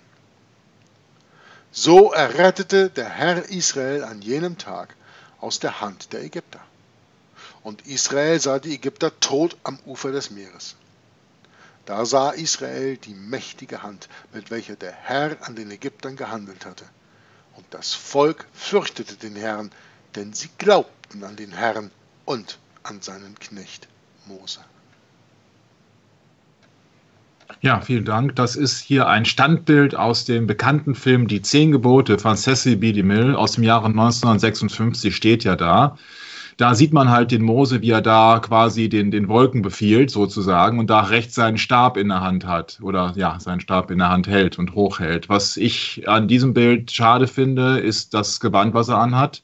Speaker 2: So errettete der Herr Israel an jenem Tag aus der Hand der Ägypter. Und Israel sah die Ägypter tot am Ufer des Meeres. Da sah Israel die mächtige Hand, mit welcher der Herr an den Ägyptern gehandelt hatte. Und das Volk fürchtete den Herrn, denn sie glaubten an den Herrn und an seinen Knecht Mose.
Speaker 1: Ja, vielen Dank. Das ist hier ein Standbild aus dem bekannten Film Die Zehn Gebote von Cecil B. DeMille aus dem Jahre neunzehnhundertsechsundfünfzig, steht ja da. da sieht man halt den Mose, wie er da quasi den, den Wolken befiehlt, sozusagen, und da rechts seinen Stab in der Hand hat oder ja, seinen Stab in der Hand hält und hochhält. Was ich an diesem Bild schade finde, ist das Gewand, was er anhat,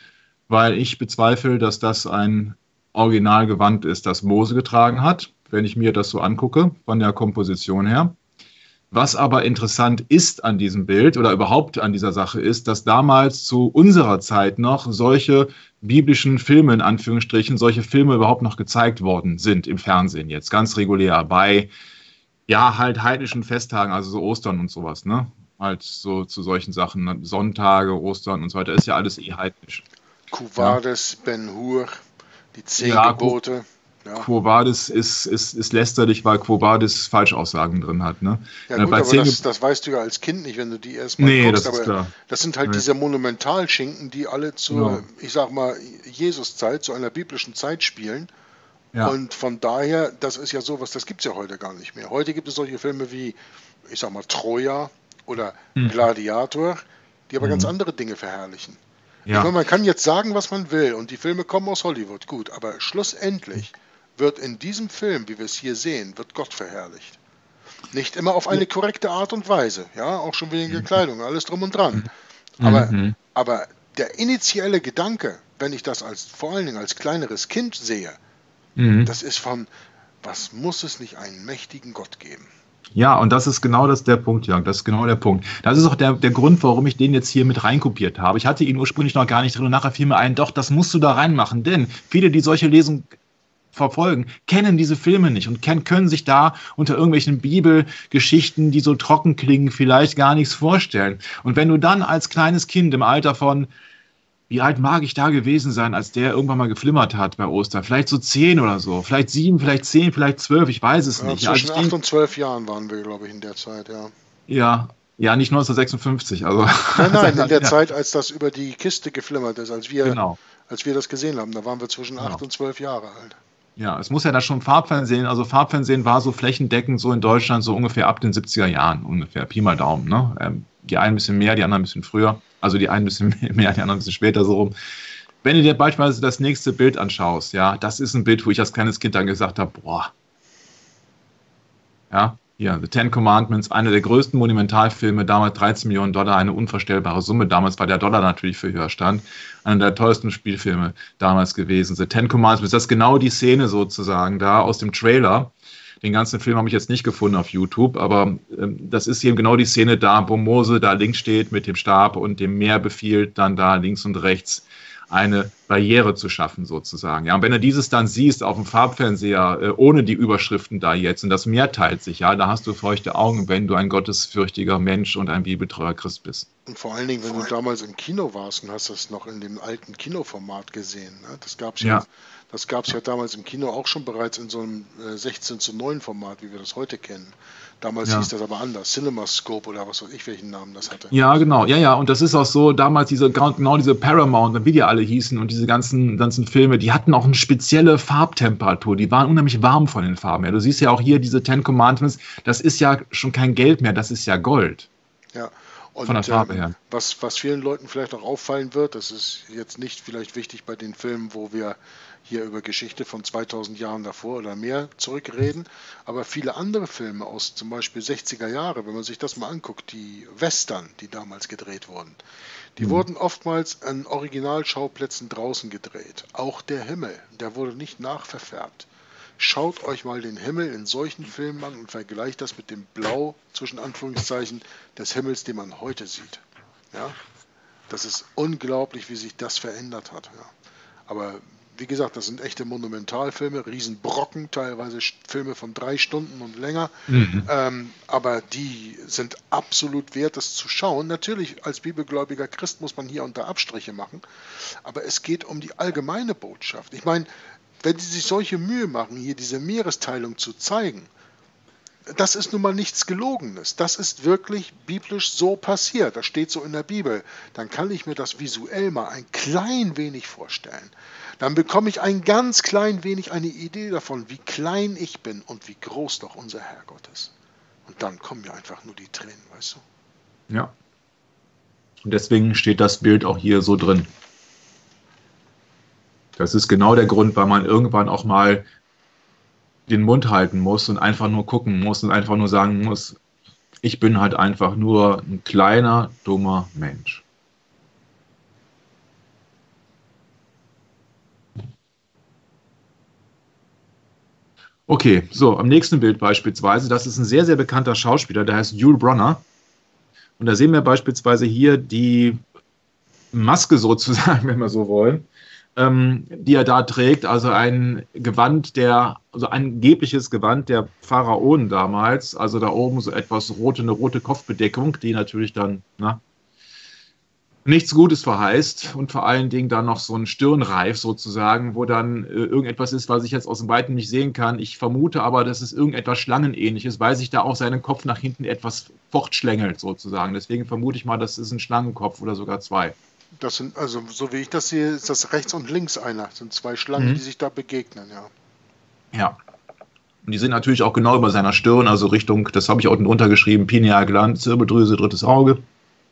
Speaker 1: weil ich bezweifle, dass das ein Originalgewand ist, das Mose getragen hat, wenn ich mir das so angucke, von der Komposition her. Was aber interessant ist an diesem Bild oder überhaupt an dieser Sache ist, dass damals zu unserer Zeit noch solche biblischen Filme, in Anführungsstrichen, solche Filme überhaupt noch gezeigt worden sind im Fernsehen jetzt, ganz regulär bei, ja, halt heidnischen Festtagen, also so Ostern und sowas, ne? Halt so zu solchen Sachen, Sonntage, Ostern und so weiter, ist ja alles eh heidnisch.
Speaker 2: Quo Vadis, ja. Ben-Hur, die Zehn
Speaker 1: ja,
Speaker 2: Gebote. Ja.
Speaker 1: Quo Vadis ist, ist, ist lästerlich, weil Quo Vadis Falschaussagen drin hat. Ne?
Speaker 2: Ja gut,
Speaker 1: Bei
Speaker 2: aber das, das weißt du ja als Kind nicht, wenn du die erstmal
Speaker 1: nee,
Speaker 2: guckst.
Speaker 1: Das ist
Speaker 2: aber
Speaker 1: klar.
Speaker 2: Das sind halt
Speaker 1: nee.
Speaker 2: diese Monumentalschinken, die alle zur, ja. ich sag mal, Jesuszeit, zu einer biblischen Zeit spielen. Ja. Und von daher, das ist ja sowas, das gibt es ja heute gar nicht mehr. Heute gibt es solche Filme wie, ich sag mal, Troja oder hm. Gladiator, die aber hm. ganz andere Dinge verherrlichen. Ja. Ich meine, man kann jetzt sagen, was man will, und die Filme kommen aus Hollywood, gut, aber schlussendlich wird in diesem Film, wie wir es hier sehen, wird Gott verherrlicht. Nicht immer auf eine korrekte Art und Weise, ja, auch schon wegen der Kleidung, alles drum und dran. Aber, mhm. aber der initiale Gedanke, wenn ich das als vor allen Dingen als kleineres Kind sehe, mhm. das ist von, was muss es nicht einen mächtigen Gott geben?
Speaker 1: Ja, und das ist genau das der Punkt, Jörg, das ist genau der Punkt. Das ist auch der, der Grund, warum ich den jetzt hier mit reinkopiert habe. Ich hatte ihn ursprünglich noch gar nicht drin und nachher fiel mir ein, doch, das musst du da reinmachen, denn viele, die solche Lesungen verfolgen, kennen diese Filme nicht und können, können sich da unter irgendwelchen Bibelgeschichten, die so trocken klingen, vielleicht gar nichts vorstellen. Und wenn du dann als kleines Kind im Alter von, wie alt mag ich da gewesen sein, als der irgendwann mal geflimmert hat bei Ostern, vielleicht so zehn oder so, vielleicht sieben, vielleicht zehn, vielleicht zwölf, ich weiß es
Speaker 2: ja,
Speaker 1: nicht.
Speaker 2: Zwischen
Speaker 1: also
Speaker 2: acht und zwölf Jahren waren wir, glaube ich, in der Zeit, ja.
Speaker 1: Ja, ja, nicht neunzehnhundertsechsundfünfzig, also.
Speaker 2: Nein, nein, in der ja. Zeit, als das über die Kiste geflimmert ist, als wir,
Speaker 1: genau.
Speaker 2: als wir das gesehen haben, da waren wir zwischen acht genau. und zwölf Jahre alt.
Speaker 1: Ja, es muss ja da schon Farbfernsehen, also Farbfernsehen war so flächendeckend so in Deutschland so ungefähr ab den siebziger Jahren, ungefähr, Pi mal Daumen, ne? Ähm, die einen ein bisschen mehr, die anderen ein bisschen früher, also die einen ein bisschen mehr, die anderen ein bisschen später so rum. Wenn du dir beispielsweise das nächste Bild anschaust, ja, das ist ein Bild, wo ich als kleines Kind dann gesagt habe, boah, ja, hier, The Ten Commandments, einer der größten Monumentalfilme, damals dreizehn Millionen Dollar, eine unvorstellbare Summe. Damals war der Dollar natürlich für höher stand. Einer der teuersten Spielfilme damals gewesen. The Ten Commandments, das ist genau die Szene sozusagen da aus dem Trailer. Den ganzen Film habe ich jetzt nicht gefunden auf YouTube, aber ähm, das ist eben genau die Szene da, wo Mose da links steht mit dem Stab und dem Meer befiehlt, dann da links und rechts eine Barriere zu schaffen sozusagen. Ja, und wenn du dieses dann siehst auf dem Farbfernseher, äh, ohne die Überschriften da jetzt, und das Meer teilt sich, ja, da hast du feuchte Augen, wenn du ein gottesfürchtiger Mensch und ein bibeltreuer Christ bist.
Speaker 2: Und vor allen Dingen, wenn du damals im Kino warst und hast das noch in dem alten Kinoformat gesehen, ne? Das gab es ja. ja, das gab's ja damals im Kino auch schon bereits in so einem äh, sechzehn zu neun Format, wie wir das heute kennen. Damals ja. hieß das aber anders, CinemaScope oder was weiß ich, welchen Namen das hatte.
Speaker 1: Ja, genau, ja, ja, und das ist auch so, damals diese, genau diese Paramount und wie die alle hießen und diese ganzen, ganzen Filme, die hatten auch eine spezielle Farbtemperatur, die waren unheimlich warm von den Farben her. Du siehst ja auch hier diese Ten Commandments, das ist ja schon kein Geld mehr, das ist ja Gold.
Speaker 2: Ja. Und,
Speaker 1: von der Farbe her.
Speaker 2: Ähm, was, was vielen Leuten vielleicht auch auffallen wird, das ist jetzt nicht vielleicht wichtig bei den Filmen, wo wir hier über Geschichte von zweitausend Jahren davor oder mehr zurückreden, aber viele andere Filme aus zum Beispiel sechziger Jahre, wenn man sich das mal anguckt, die Western, die damals gedreht wurden, die mhm. wurden oftmals an Originalschauplätzen draußen gedreht. Auch der Himmel, der wurde nicht nachverfärbt. Schaut euch mal den Himmel in solchen Filmen an und vergleicht das mit dem Blau, zwischen Anführungszeichen, des Himmels, den man heute sieht. Ja? Das ist unglaublich, wie sich das verändert hat. Ja? Aber wie gesagt, das sind echte Monumentalfilme, Riesenbrocken, teilweise Filme von drei Stunden und länger. Mhm. Ähm, aber die sind absolut wert, das zu schauen. Natürlich, als bibelgläubiger Christ muss man hier und da Abstriche machen. Aber es geht um die allgemeine Botschaft. Ich meine, wenn sie sich solche Mühe machen, hier diese Meeresteilung zu zeigen, das ist nun mal nichts Gelogenes. Das ist wirklich biblisch so passiert. Das steht so in der Bibel. Dann kann ich mir das visuell mal ein klein wenig vorstellen. Dann bekomme ich ein ganz klein wenig eine Idee davon, wie klein ich bin und wie groß doch unser Herrgott ist. Und dann kommen mir einfach nur die Tränen, weißt du?
Speaker 1: Ja. Und deswegen steht das Bild auch hier so drin. Das ist genau der Grund, weil man irgendwann auch mal den Mund halten muss und einfach nur gucken muss und einfach nur sagen muss, ich bin halt einfach nur ein kleiner, dummer Mensch. Okay, so, am nächsten Bild beispielsweise, das ist ein sehr, sehr bekannter Schauspieler, der heißt Yul Brynner. Und da sehen wir beispielsweise hier die Maske sozusagen, wenn wir so wollen, ähm, die er da trägt, also ein Gewand der, also ein angebliches Gewand der Pharaonen damals, also da oben so etwas rote, eine rote Kopfbedeckung, die natürlich dann, na, nichts Gutes verheißt und vor allen Dingen dann noch so ein Stirnreif sozusagen, wo dann äh, irgendetwas ist, was ich jetzt aus dem Weiten nicht sehen kann. Ich vermute aber, dass es irgendetwas Schlangenähnliches, weil sich da auch seinen Kopf nach hinten etwas fortschlängelt sozusagen. Deswegen vermute ich mal, das ist ein Schlangenkopf oder sogar zwei.
Speaker 2: Das sind, also so wie ich das sehe, ist das rechts und links einer. Das sind zwei Schlangen,
Speaker 1: Mhm.
Speaker 2: die sich da begegnen, ja.
Speaker 1: Ja. Und die sind natürlich auch genau über seiner Stirn, also Richtung, das habe ich unten drunter geschrieben, Pinealgland, Zirbeldrüse, drittes Auge.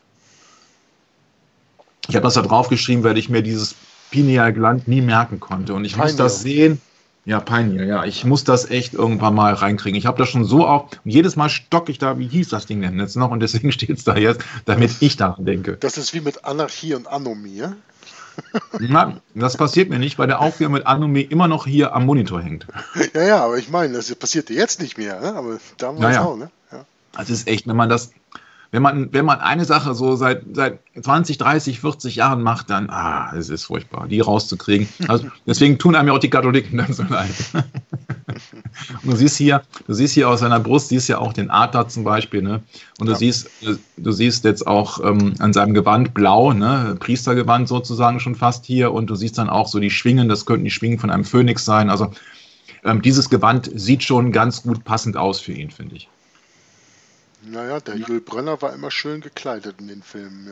Speaker 1: Ich habe das da drauf geschrieben, weil ich mir dieses Pinealgland nie merken konnte. Und ich
Speaker 2: Pineal.
Speaker 1: muss das sehen. Ja, Pineal, ja. Ich muss das echt irgendwann mal reinkriegen. Ich habe das schon so auf. Und jedes Mal stocke ich da, wie hieß das Ding denn jetzt noch? Und deswegen steht es da jetzt, damit ich daran denke.
Speaker 2: Das ist wie mit Anarchie und Anomie, ja?
Speaker 1: Na, das passiert mir nicht, weil der Aufnahme mit Anomie immer noch hier am Monitor hängt.
Speaker 2: Ja, ja, aber ich meine, das passiert dir jetzt nicht mehr, ne? Aber damals
Speaker 1: Ja, ja.
Speaker 2: auch, ne? Ja.
Speaker 1: Das ist echt, wenn man das, wenn man, wenn man eine Sache so seit, seit zwanzig, dreißig, vierzig Jahren macht, dann, ah, es ist furchtbar, die rauszukriegen. Also deswegen tun einem ja auch die Katholiken dann so leid. Und du siehst hier, du siehst hier aus seiner Brust, siehst ja auch den Adler zum Beispiel, ne? Und du
Speaker 2: Ja.
Speaker 1: siehst, du siehst jetzt auch ähm, an seinem Gewand blau, ne? Priestergewand sozusagen schon fast hier, und du siehst dann auch so die Schwingen, das könnten die Schwingen von einem Phönix sein. Also ähm, dieses Gewand sieht schon ganz gut passend aus für ihn, finde ich.
Speaker 2: Naja, der Yul Brynner war immer schön gekleidet in den Filmen,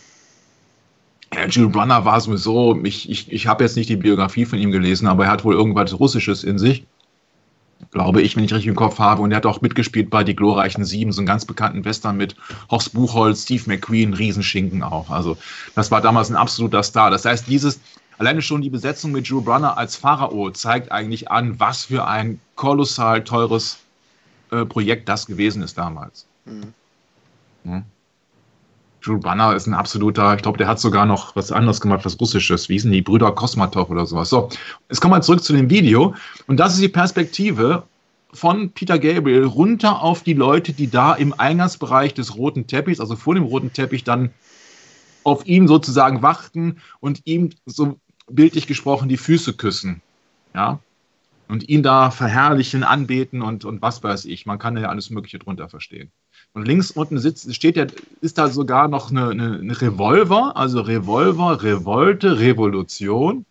Speaker 2: ja.
Speaker 1: Ja, Yul Brynner war sowieso, ich, ich, ich habe jetzt nicht die Biografie von ihm gelesen, aber er hat wohl irgendwas Russisches in sich, glaube ich, wenn ich richtig im Kopf habe. Und er hat auch mitgespielt bei Die glorreichen Sieben, so einen ganz bekannten Western mit Horst Buchholz, Steve McQueen, Riesenschinken auch. Also das war damals ein absoluter Star. Das heißt, dieses, alleine schon die Besetzung mit Yul Brynner als Pharao zeigt eigentlich an, was für ein kolossal teures äh, Projekt das gewesen ist damals.
Speaker 2: Mhm.
Speaker 1: Ja. Yul Brynner ist ein absoluter, ich glaube, der hat sogar noch was anderes gemacht, was Russisches. Wie hießen die? Brüder Kosmatow oder sowas. So, jetzt kommen wir zurück zu dem Video. Und das ist die Perspektive von Peter Gabriel runter auf die Leute, die da im Eingangsbereich des roten Teppichs, also vor dem roten Teppich, dann auf ihn sozusagen warten und ihm, so bildlich gesprochen, die Füße küssen. Ja. Und ihn da verherrlichen, anbeten und, und was weiß ich. Man kann ja alles Mögliche drunter verstehen. Und links unten sitzt, steht ja, ist da sogar noch eine, eine, eine Revolver, also Revolver, Revolte, Revolution.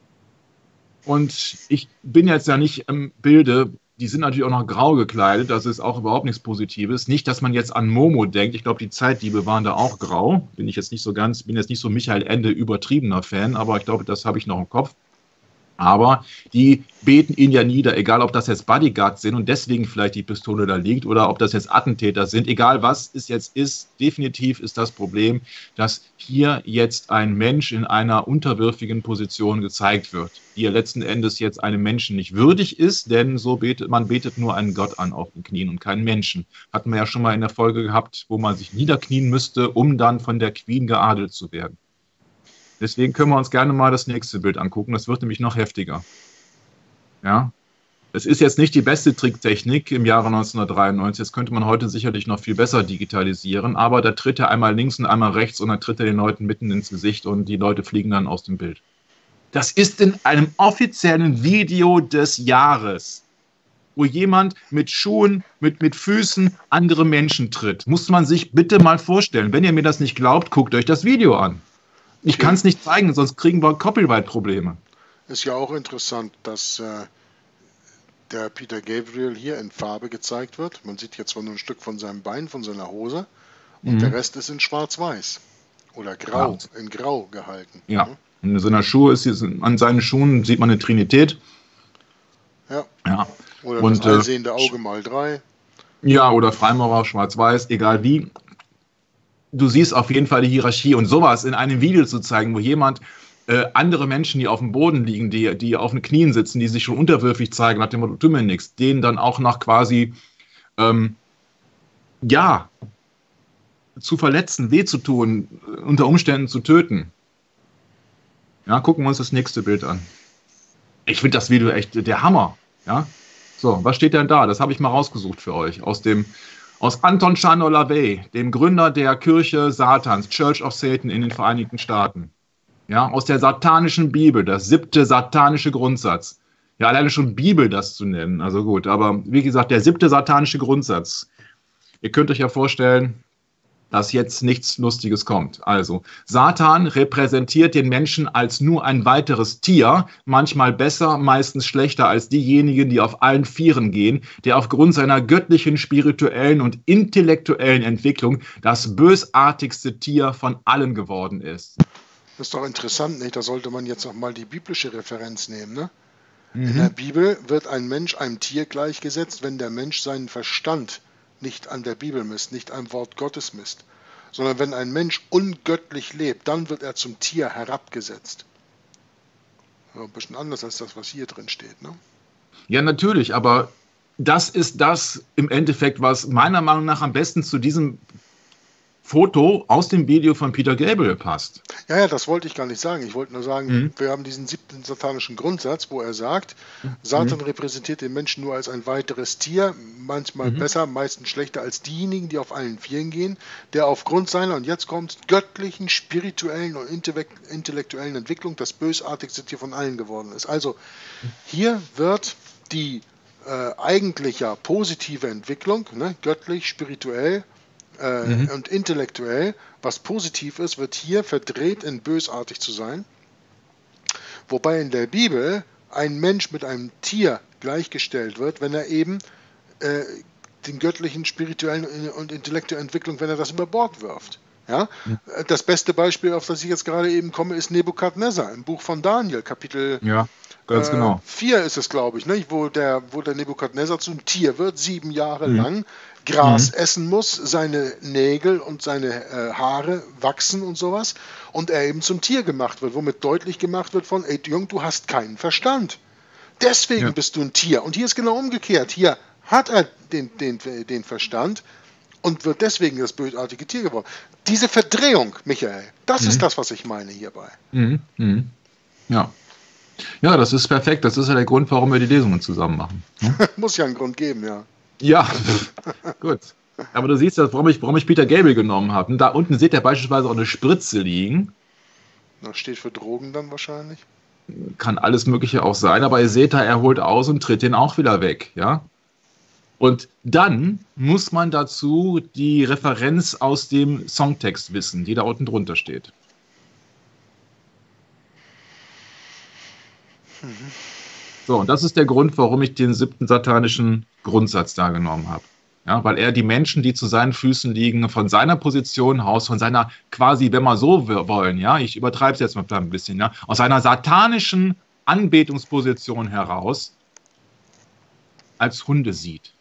Speaker 1: Und ich bin jetzt ja nicht im Bilde, die sind natürlich auch noch grau gekleidet, das ist auch überhaupt nichts Positives. Nicht, dass man jetzt an Momo denkt, ich glaube, die Zeitdiebe waren da auch grau. Bin ich jetzt nicht so ganz, bin jetzt nicht so Michael Ende übertriebener Fan, aber ich glaube, das habe ich noch im Kopf. Aber die beten ihn ja nieder, egal ob das jetzt Bodyguards sind und deswegen vielleicht die Pistole da liegt oder ob das jetzt Attentäter sind. Egal was es jetzt ist, definitiv ist das Problem, dass hier jetzt ein Mensch in einer unterwürfigen Position gezeigt wird, die ja letzten Endes jetzt einem Menschen nicht würdig ist, denn so betet man betet nur einen Gott an auf den Knien und keinen Menschen. Hatten wir ja schon mal in der Folge gehabt, wo man sich niederknien müsste, um dann von der Queen geadelt zu werden. Deswegen können wir uns gerne mal das nächste Bild angucken. Das wird nämlich noch heftiger. Ja, es ist jetzt nicht die beste Tricktechnik im Jahre neunzehnhundertdreiundneunzig. Das könnte man heute sicherlich noch viel besser digitalisieren. Aber da tritt er einmal links und einmal rechts und dann tritt er den Leuten mitten ins Gesicht und die Leute fliegen dann aus dem Bild. Das ist in einem offiziellen Video des Jahres, wo jemand mit Schuhen, mit, mit Füßen andere Menschen tritt. Muss man sich bitte mal vorstellen. Wenn ihr mir das nicht glaubt, guckt euch das Video an. Ich kann es nicht zeigen, sonst kriegen wir Copyright-Probleme.
Speaker 2: Ist ja auch interessant, dass äh, der Peter Gabriel hier in Farbe gezeigt wird. Man sieht jetzt zwar nur ein Stück von seinem Bein, von seiner Hose, und
Speaker 1: Mhm.
Speaker 2: der Rest ist in schwarz-weiß oder grau,
Speaker 1: Ja.
Speaker 2: in grau gehalten.
Speaker 1: Ja, und in seiner Schuhe ist jetzt, an seinen Schuhen sieht man eine Trinität.
Speaker 2: Ja.
Speaker 1: Ja,
Speaker 2: Oder
Speaker 1: Und,
Speaker 2: das
Speaker 1: äh,
Speaker 2: allsehende Auge mal drei.
Speaker 1: ja, oder Freimaurer, schwarz-weiß, egal wie. Du siehst auf jeden Fall die Hierarchie und sowas in einem Video zu zeigen, wo jemand äh, andere Menschen, die auf dem Boden liegen, die, die auf den Knien sitzen, die sich schon unterwürfig zeigen, nach dem Motto, tu mir nichts, denen dann auch noch quasi, ähm, ja, zu verletzen, weh zu tun, unter Umständen zu töten. Ja, gucken wir uns das nächste Bild an. Ich finde das Video echt der Hammer. Ja? So, was steht denn da? Das habe ich mal rausgesucht für euch. Aus, dem, aus Anton Chandler LaVey, dem Gründer der Kirche Satans, Church of Satan in den Vereinigten Staaten. Ja, aus der satanischen Bibel, das siebte satanische Grundsatz. Ja, alleine schon Bibel das zu nennen. Also gut, aber wie gesagt, der siebte satanische Grundsatz. Ihr könnt euch ja vorstellen, dass jetzt nichts Lustiges kommt. Also, Satan repräsentiert den Menschen als nur ein weiteres Tier, manchmal besser, meistens schlechter als diejenigen, die auf allen Vieren gehen, der aufgrund seiner göttlichen, spirituellen und intellektuellen Entwicklung das bösartigste Tier von allen geworden ist.
Speaker 2: Das ist doch interessant, nicht? Da sollte man jetzt noch mal die biblische Referenz nehmen, ne?
Speaker 1: Mhm.
Speaker 2: In der Bibel wird ein Mensch einem Tier gleichgesetzt, wenn der Mensch seinen Verstand nicht an der Bibel misst, nicht am Wort Gottes misst, sondern wenn ein Mensch ungöttlich lebt, dann wird er zum Tier herabgesetzt. Ja, ein bisschen anders als das, was hier drin steht, ne?
Speaker 1: Ja, natürlich, aber das ist das im Endeffekt, was meiner Meinung nach am besten zu diesem Foto aus dem Video von Peter Gabriel passt.
Speaker 2: Ja, ja, das wollte ich gar nicht sagen. Ich wollte nur sagen,
Speaker 1: Mhm.
Speaker 2: wir haben diesen siebten satanischen Grundsatz, wo er sagt, Satan
Speaker 1: Mhm.
Speaker 2: repräsentiert den Menschen nur als ein weiteres Tier, manchmal
Speaker 1: Mhm.
Speaker 2: besser, meistens schlechter als diejenigen, die auf allen Vieren gehen, der aufgrund seiner, und jetzt kommt, göttlichen, spirituellen und intellektuellen Entwicklung das bösartigste Tier von allen geworden ist. Also hier wird die äh, eigentlich ja positive Entwicklung, ne, göttlich, spirituell, äh,
Speaker 1: Mhm.
Speaker 2: und intellektuell, was positiv ist, wird hier verdreht in bösartig zu sein. Wobei in der Bibel ein Mensch mit einem Tier gleichgestellt wird, wenn er eben äh, den göttlichen, spirituellen und intellektuellen Entwicklung, wenn er das über Bord wirft. Ja? Das beste Beispiel, auf das ich jetzt gerade eben komme, ist Nebukadnezar im Buch von Daniel, Kapitel
Speaker 1: Ja, ganz
Speaker 2: äh,
Speaker 1: genau.
Speaker 2: vier ist es, glaube ich, ne? wo, der, wo der Nebukadnezar zum Tier wird, sieben Jahre
Speaker 1: Mhm.
Speaker 2: lang Gras
Speaker 1: Mhm.
Speaker 2: essen muss, seine Nägel und seine äh, Haare wachsen und sowas, und er eben zum Tier gemacht wird, womit deutlich gemacht wird von, ey Jung, du hast keinen Verstand. Deswegen
Speaker 1: Ja.
Speaker 2: bist du ein Tier. Und hier ist genau umgekehrt. Hier hat er den, den, den Verstand und wird deswegen das bösartige Tier geworden. Diese Verdrehung, Michael, das
Speaker 1: Mhm.
Speaker 2: ist das, was ich meine hierbei.
Speaker 1: Mhm. Mhm. Ja. Ja, das ist perfekt. Das ist ja der Grund, warum wir die Lesungen zusammen machen. Hm?
Speaker 2: Muss ja einen Grund geben, ja.
Speaker 1: Ja, gut. Aber du siehst, warum ich, warum ich Peter Gabriel genommen habe. Und da unten seht ihr beispielsweise auch eine Spritze liegen.
Speaker 2: Das steht für Drogen dann wahrscheinlich.
Speaker 1: Kann alles Mögliche auch sein, aber ihr seht da, er holt aus und tritt den auch wieder weg. Ja? Und dann muss man dazu die Referenz aus dem Songtext wissen, die da unten drunter steht.
Speaker 2: Mhm.
Speaker 1: So, und das ist der Grund, warum ich den siebten satanischen Grundsatz da genommen habe. Ja, weil er die Menschen, die zu seinen Füßen liegen, von seiner Position aus, von seiner quasi, wenn wir so wollen, ja, ich übertreibe es jetzt mal ein bisschen, ja, aus seiner satanischen Anbetungsposition heraus als Hunde sieht.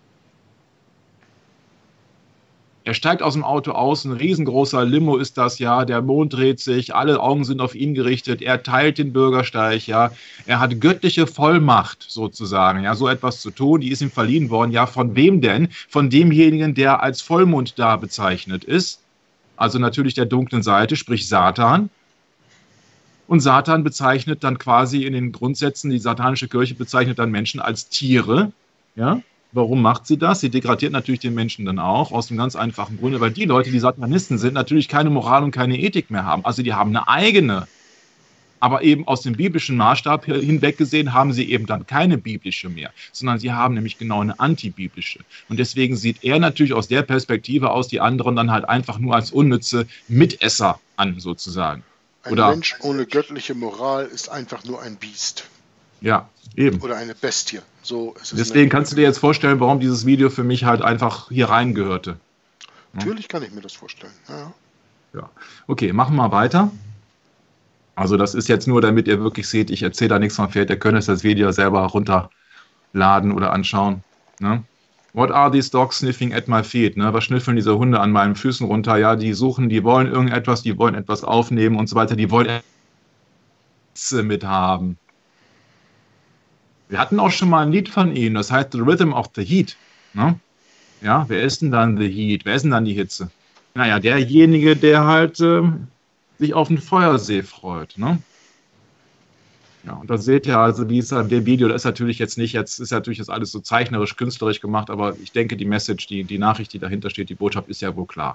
Speaker 1: Er steigt aus dem Auto aus, ein riesengroßer Limo ist das, ja, der Mond dreht sich, alle Augen sind auf ihn gerichtet, er teilt den Bürgersteig, ja, er hat göttliche Vollmacht sozusagen, ja, so etwas zu tun, die ist ihm verliehen worden, ja, von wem denn? Von demjenigen, der als Vollmond da bezeichnet ist, also natürlich der dunklen Seite, sprich Satan. Und Satan bezeichnet dann quasi in den Grundsätzen, die satanische Kirche bezeichnet dann Menschen als Tiere, ja. Warum macht sie das? Sie degradiert natürlich den Menschen dann auch, aus dem ganz einfachen Grunde, weil die Leute, die Satanisten sind, natürlich keine Moral und keine Ethik mehr haben. Also die haben eine eigene. Aber eben aus dem biblischen Maßstab hinweg gesehen haben sie eben dann keine biblische mehr, sondern sie haben nämlich genau eine antibiblische. Und deswegen sieht er natürlich aus der Perspektive aus die anderen dann halt einfach nur als unnütze Mitesser an, sozusagen.
Speaker 2: Ein
Speaker 1: Oder,
Speaker 2: Mensch ohne göttliche Moral ist einfach nur ein Biest.
Speaker 1: Ja, eben.
Speaker 2: Oder eine Bestie. So ist es.
Speaker 1: Deswegen kannst du dir jetzt vorstellen, warum dieses Video für mich halt einfach hier reingehörte.
Speaker 2: Natürlich kann ich mir das vorstellen. Ja.
Speaker 1: Ja. Okay, machen wir weiter. Also das ist jetzt nur, damit ihr wirklich seht, ich erzähle da nichts von Pferd, ihr könnt euch das Video selber runterladen oder anschauen. Ne? What are these dogs sniffing at my feet? Ne? Was schnüffeln diese Hunde an meinen Füßen runter? Ja, die suchen, die wollen irgendetwas, die wollen etwas aufnehmen und so weiter, die wollen Hitze mit haben. Wir hatten auch schon mal ein Lied von ihm, das heißt The Rhythm of the Heat. Ne? Ja, wer ist denn dann The Heat? Wer ist denn dann die Hitze? Naja, derjenige, der halt äh, sich auf den Feuersee freut. Ne? Ja, und da seht ihr also, wie es in dem Video, das ist natürlich jetzt nicht, jetzt ist natürlich jetzt alles so zeichnerisch, künstlerisch gemacht, aber ich denke, die Message, die, die Nachricht, die dahinter steht, die Botschaft ist ja wohl klar.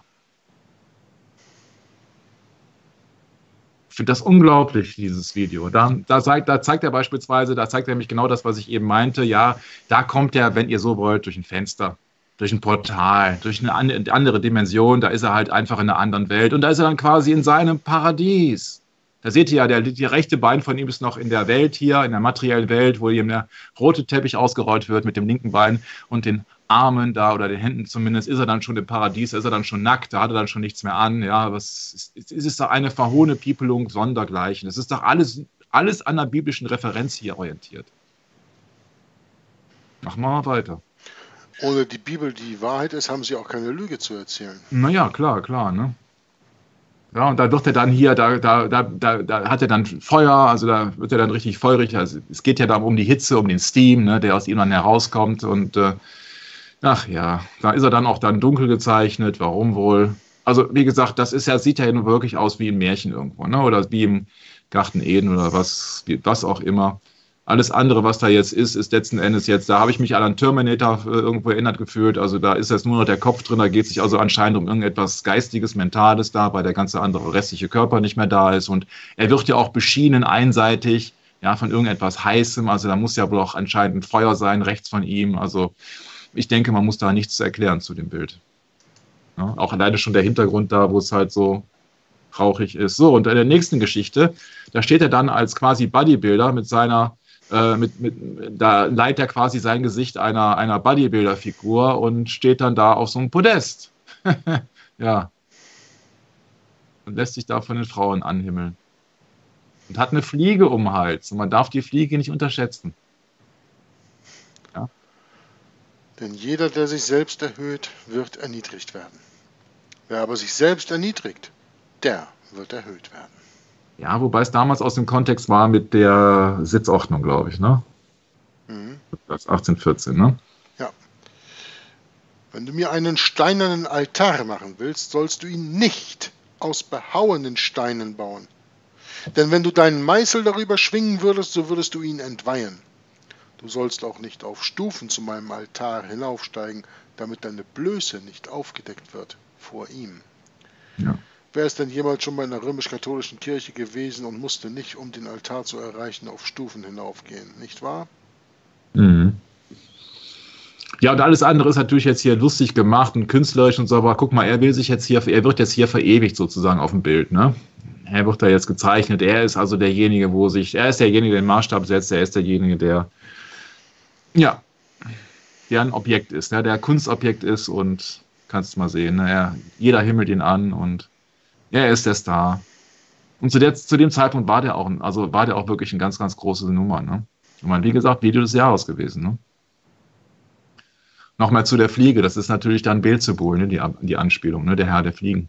Speaker 1: Ich finde das unglaublich, dieses Video. Da, da, zeigt, da zeigt er beispielsweise, da zeigt er nämlich genau das, was ich eben meinte. Ja, da kommt er, wenn ihr so wollt, durch ein Fenster, durch ein Portal, durch eine andere Dimension. Da ist er halt einfach in einer anderen Welt. Und da ist er dann quasi in seinem Paradies. Da seht ihr ja, der, die rechte Bein von ihm ist noch in der Welt hier, in der materiellen Welt, wo ihm der rote Teppich ausgerollt wird mit dem linken Bein und den Armen da oder den Händen zumindest, ist er dann schon im Paradies, ist er dann schon nackt, da hat er dann schon nichts mehr an. Ja, was ist, ist es doch eine verhohene Piepelung sondergleichen. Es ist doch alles, alles an der biblischen Referenz hier orientiert. Machen wir mal weiter.
Speaker 2: Ohne die Bibel die Wahrheit ist, haben sie auch keine Lüge zu erzählen.
Speaker 1: Naja, klar, klar, ne? Ja, und da wird er dann hier, da, da, da, da, da hat er dann Feuer, also da wird er dann richtig feurig. Also es geht ja dann um die Hitze, um den Steam, ne, der aus ihm dann herauskommt. Und äh, ach ja, da ist er dann auch dann dunkel gezeichnet. Warum wohl? Also wie gesagt, das ist ja, sieht ja nun wirklich aus wie ein Märchen irgendwo, ne? Oder wie im Garten Eden oder was, wie, was auch immer. Alles andere, was da jetzt ist, ist letzten Endes jetzt, da habe ich mich an einen Terminator äh, irgendwo erinnert gefühlt, also da ist jetzt nur noch der Kopf drin, da geht es sich also anscheinend um irgendetwas Geistiges, Mentales da, weil der ganze andere restliche Körper nicht mehr da ist und er wird ja auch beschienen einseitig, ja, von irgendetwas Heißem, also da muss ja wohl auch anscheinend ein Feuer sein, rechts von ihm, also ich denke, man muss da nichts zu erklären zu dem Bild. Ja, auch alleine schon der Hintergrund da, wo es halt so rauchig ist. So, und in der nächsten Geschichte, da steht er dann als quasi Bodybuilder mit seiner Äh, mit, mit, da leiht er quasi sein Gesicht einer, einer Bodybuilder-Figur und steht dann da auf so einem Podest. Ja. Und lässt sich da von den Frauen anhimmeln. Und hat eine Fliege um den Hals. Und man darf die Fliege nicht unterschätzen. Ja.
Speaker 2: Denn jeder, der sich selbst erhöht, wird erniedrigt werden. Wer aber sich selbst erniedrigt, der wird erhöht werden.
Speaker 1: Ja, wobei es damals aus dem Kontext war mit der Sitzordnung, glaube ich, ne?
Speaker 2: Mhm.
Speaker 1: Das achtzehnhundertvierzehn, ne?
Speaker 2: Ja. Wenn du mir einen steinernen Altar machen willst, sollst du ihn nicht aus behauenen Steinen bauen. Denn wenn du deinen Meißel darüber schwingen würdest, so würdest du ihn entweihen. Du sollst auch nicht auf Stufen zu meinem Altar hinaufsteigen, damit deine Blöße nicht aufgedeckt wird vor ihm.
Speaker 1: Ja.
Speaker 2: Wer ist denn jemals schon bei einer römisch-katholischen Kirche gewesen und musste nicht, um den Altar zu erreichen, auf Stufen hinaufgehen, nicht wahr?
Speaker 1: Mhm. Ja, und alles andere ist natürlich jetzt hier lustig gemacht und künstlerisch und so, aber guck mal, er will sich jetzt hier, er wird jetzt hier verewigt sozusagen auf dem Bild, ne? Er wird da jetzt gezeichnet, er ist also derjenige, wo sich, er ist derjenige, der den Maßstab setzt, er ist derjenige, der, ja, der ein Objekt ist, ne? Der Kunstobjekt ist und, kannst du mal sehen, ne? Er, jeder himmelt ihn an und er ist der Star. Und zu, der, zu dem Zeitpunkt war der auch, also war der auch wirklich eine ganz, ganz große Nummer. Ne? Ich meine, wie gesagt, Video des Jahres gewesen. Ne? Nochmal zu der Fliege, das ist natürlich dann Beelzebul, ne? die, die Anspielung, ne? Der Herr der Fliegen.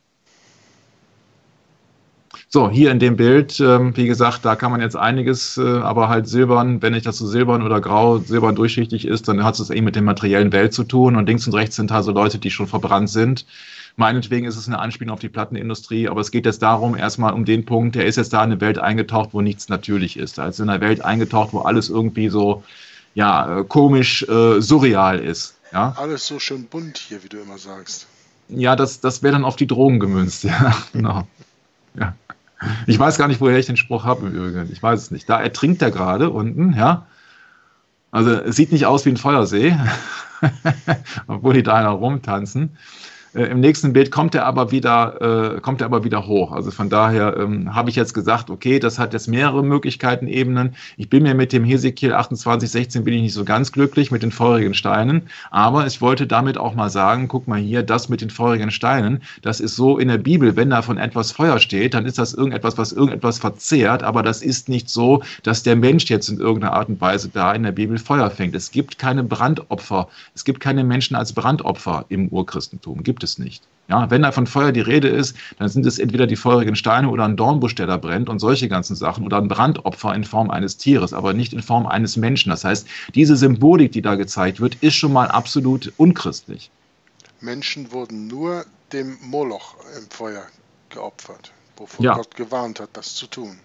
Speaker 1: So, hier in dem Bild, ähm, wie gesagt, da kann man jetzt einiges, äh, aber halt silbern, wenn nicht das so silbern oder grau, silbern durchschichtig ist, dann hat es eben mit der materiellen Welt zu tun und links und rechts sind also Leute, die schon verbrannt sind. Meinetwegen ist es eine Anspielung auf die Plattenindustrie, aber es geht jetzt darum, erstmal um den Punkt, er ist jetzt da in eine Welt eingetaucht, wo nichts natürlich ist. Also in eine Welt eingetaucht, wo alles irgendwie so, ja, komisch, äh, surreal ist. Ja?
Speaker 2: Alles so schön bunt hier, wie du immer sagst.
Speaker 1: Ja, das, das wäre dann auf die Drogen gemünzt, ja, genau. Ja. Ich weiß gar nicht, woher ich den Spruch habe im Übrigen. Ich weiß es nicht. Da ertrinkt er gerade unten, ja. Also es sieht nicht aus wie ein Feuersee, obwohl die da rumtanzen. Äh, Im nächsten Bild kommt er aber wieder, äh, kommt er aber wieder hoch. Also von daher ähm, habe ich jetzt gesagt, okay, das hat jetzt mehrere Möglichkeiten, Ebenen. Ich bin mir mit dem Hesekiel achtundzwanzig sechzehn bin ich nicht so ganz glücklich mit den feurigen Steinen, aber ich wollte damit auch mal sagen, guck mal hier, das mit den feurigen Steinen, das ist so in der Bibel, wenn da von etwas Feuer steht, dann ist das irgendetwas, was irgendetwas verzehrt, aber das ist nicht so, dass der Mensch jetzt in irgendeiner Art und Weise da in der Bibel Feuer fängt. Es gibt keine Brandopfer, es gibt keine Menschen als Brandopfer im Urchristentum, gibt es es nicht. Ja, wenn da von Feuer die Rede ist, dann sind es entweder die feurigen Steine oder ein Dornbusch, der da brennt und solche ganzen Sachen oder ein Brandopfer in Form eines Tieres, aber nicht in Form eines Menschen. Das heißt, diese Symbolik, die da gezeigt wird, ist schon mal absolut unchristlich.
Speaker 2: Menschen wurden nur dem Moloch im Feuer geopfert, wovor
Speaker 1: Ja.
Speaker 2: Gott gewarnt hat, das zu tun.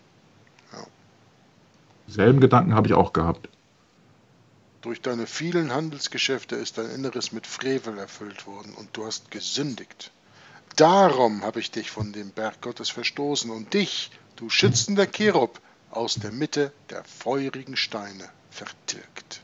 Speaker 1: Selben Gedanken habe ich auch gehabt.
Speaker 2: Durch deine vielen Handelsgeschäfte ist dein Inneres mit Frevel erfüllt worden und du hast gesündigt. Darum habe ich dich von dem Berg Gottes verstoßen und dich, du schützender Cherub, aus der Mitte der feurigen Steine vertilgt.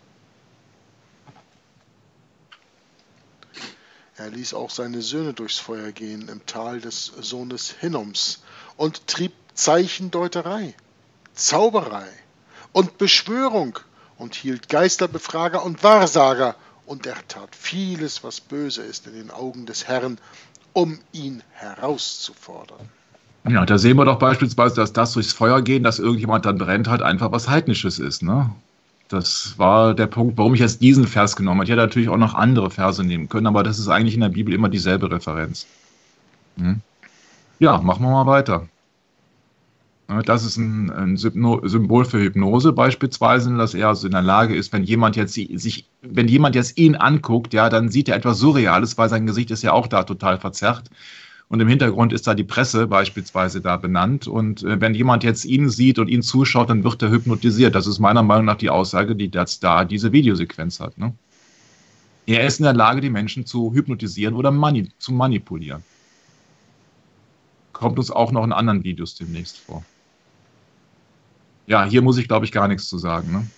Speaker 2: Er ließ auch seine Söhne durchs Feuer gehen im Tal des Sohnes Hinnoms und trieb Zeichendeuterei, Zauberei und Beschwörung und hielt Geisterbefrager und Wahrsager, und er tat vieles, was böse ist in den Augen des Herrn, um ihn herauszufordern.
Speaker 1: Ja, da sehen wir doch beispielsweise, dass das durchs Feuer gehen, dass irgendjemand dann brennt, halt einfach was Heidnisches ist, ne? Das war der Punkt, warum ich jetzt diesen Vers genommen habe. Ich hätte natürlich auch noch andere Verse nehmen können, aber das ist eigentlich in der Bibel immer dieselbe Referenz. Hm? Ja, machen wir mal weiter. Das ist ein, ein Symbol für Hypnose beispielsweise, dass er also in der Lage ist, wenn jemand jetzt sich, wenn jemand jetzt ihn anguckt, ja, dann sieht er etwas Surreales, weil sein Gesicht ist ja auch da total verzerrt. Und im Hintergrund ist da die Presse beispielsweise da benannt. Und äh, wenn jemand jetzt ihn sieht und ihn zuschaut, dann wird er hypnotisiert. Das ist meiner Meinung nach die Aussage, die jetzt da diese Videosequenz hat. Ne? Er ist in der Lage, die Menschen zu hypnotisieren oder mani zu manipulieren. Kommt uns auch noch in anderen Videos demnächst vor. Ja, hier muss ich, glaube ich, gar nichts zu sagen. Ne?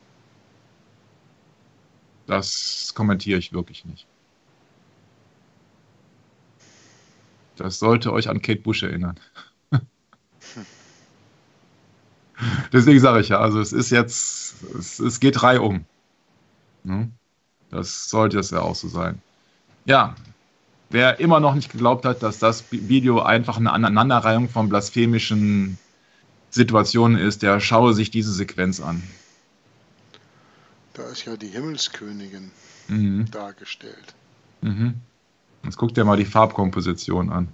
Speaker 1: Das kommentiere ich wirklich nicht. Das sollte euch an Kate Bush erinnern. Deswegen sage ich ja, also es ist jetzt, es, es geht reihum. Ne? Das sollte es ja auch so sein. Ja, wer immer noch nicht geglaubt hat, dass das Video einfach eine Aneinanderreihung von blasphemischen Situationen ist, der schaue sich diese Sequenz an.
Speaker 2: Da ist ja die Himmelskönigin
Speaker 1: Mhm.
Speaker 2: dargestellt.
Speaker 1: Mhm. Jetzt guck dir mal die Farbkomposition an.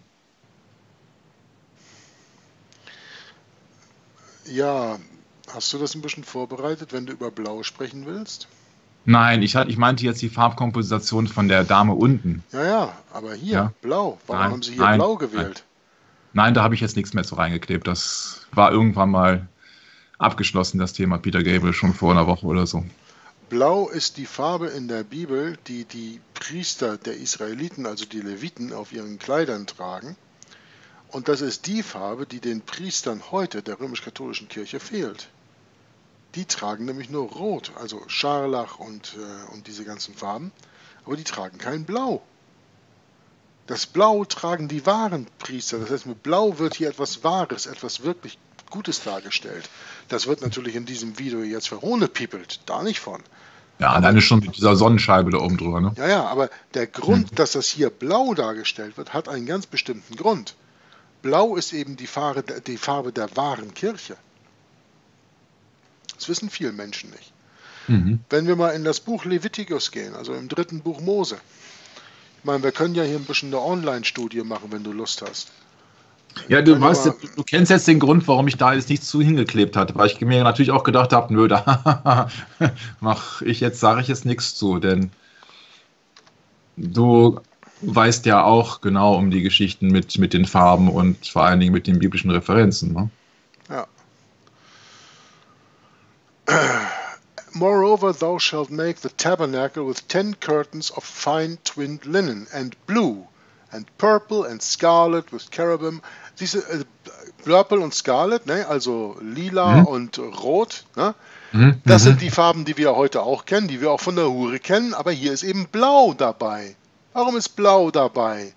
Speaker 2: Ja, hast du das ein bisschen vorbereitet, wenn du über Blau sprechen willst?
Speaker 1: Nein, ich, ich meinte jetzt die Farbkomposition von der Dame unten.
Speaker 2: Ja, ja, aber hier,
Speaker 1: Ja.
Speaker 2: Blau. Warum
Speaker 1: Nein,
Speaker 2: haben sie hier
Speaker 1: nein,
Speaker 2: Blau gewählt?
Speaker 1: Nein, da habe ich jetzt nichts mehr zu reingeklebt. Das war irgendwann mal abgeschlossen, das Thema Peter Gabriel, schon vor einer Woche oder so.
Speaker 2: Blau ist die Farbe in der Bibel, die die Priester der Israeliten, also die Leviten, auf ihren Kleidern tragen. Und das ist die Farbe, die den Priestern heute der römisch-katholischen Kirche fehlt. Die tragen nämlich nur Rot, also Scharlach und, äh, und diese ganzen Farben, aber die tragen kein Blau. Das Blau tragen die wahren Priester, das heißt mit Blau wird hier etwas Wahres, etwas wirklich Gutes dargestellt. Das wird natürlich in diesem Video jetzt verhohnepiepelt, da nicht von.
Speaker 1: Ja, alleine schon mit dieser Sonnenscheibe da oben drüber, ne?
Speaker 2: Ja, ja, aber der Grund, dass das hier blau dargestellt wird, hat einen ganz bestimmten Grund. Blau ist eben die Farbe, die Farbe der wahren Kirche. Das wissen viele Menschen nicht.
Speaker 1: Mhm.
Speaker 2: Wenn wir mal in das Buch Levitikus gehen, also im dritten Buch Mose. Ich meine, wir können ja hier ein bisschen eine Online-Studie machen, wenn du Lust hast.
Speaker 1: Ja, du
Speaker 2: Können wir
Speaker 1: weißt,
Speaker 2: mal-
Speaker 1: du, du kennst jetzt den Grund, warum ich da jetzt nichts zu hingeklebt hatte, weil ich mir natürlich auch gedacht habe, nö, da mach ich jetzt, sage ich jetzt nichts zu, denn du weißt ja auch genau um die Geschichten mit, mit den Farben und vor allen Dingen mit den biblischen Referenzen. Ne?
Speaker 2: Ja. Moreover, thou shalt make the tabernacle with ten curtains of fine twinned linen, and blue, and purple, and scarlet with cherubim. Diese äh, Purple und Scarlet, ne, also lila
Speaker 1: Mhm.
Speaker 2: und rot, ne,
Speaker 1: Mhm.
Speaker 2: das
Speaker 1: Mhm.
Speaker 2: sind die Farben, die wir heute auch kennen, die wir auch von der Hure kennen, aber hier ist eben Blau dabei. Warum ist Blau dabei?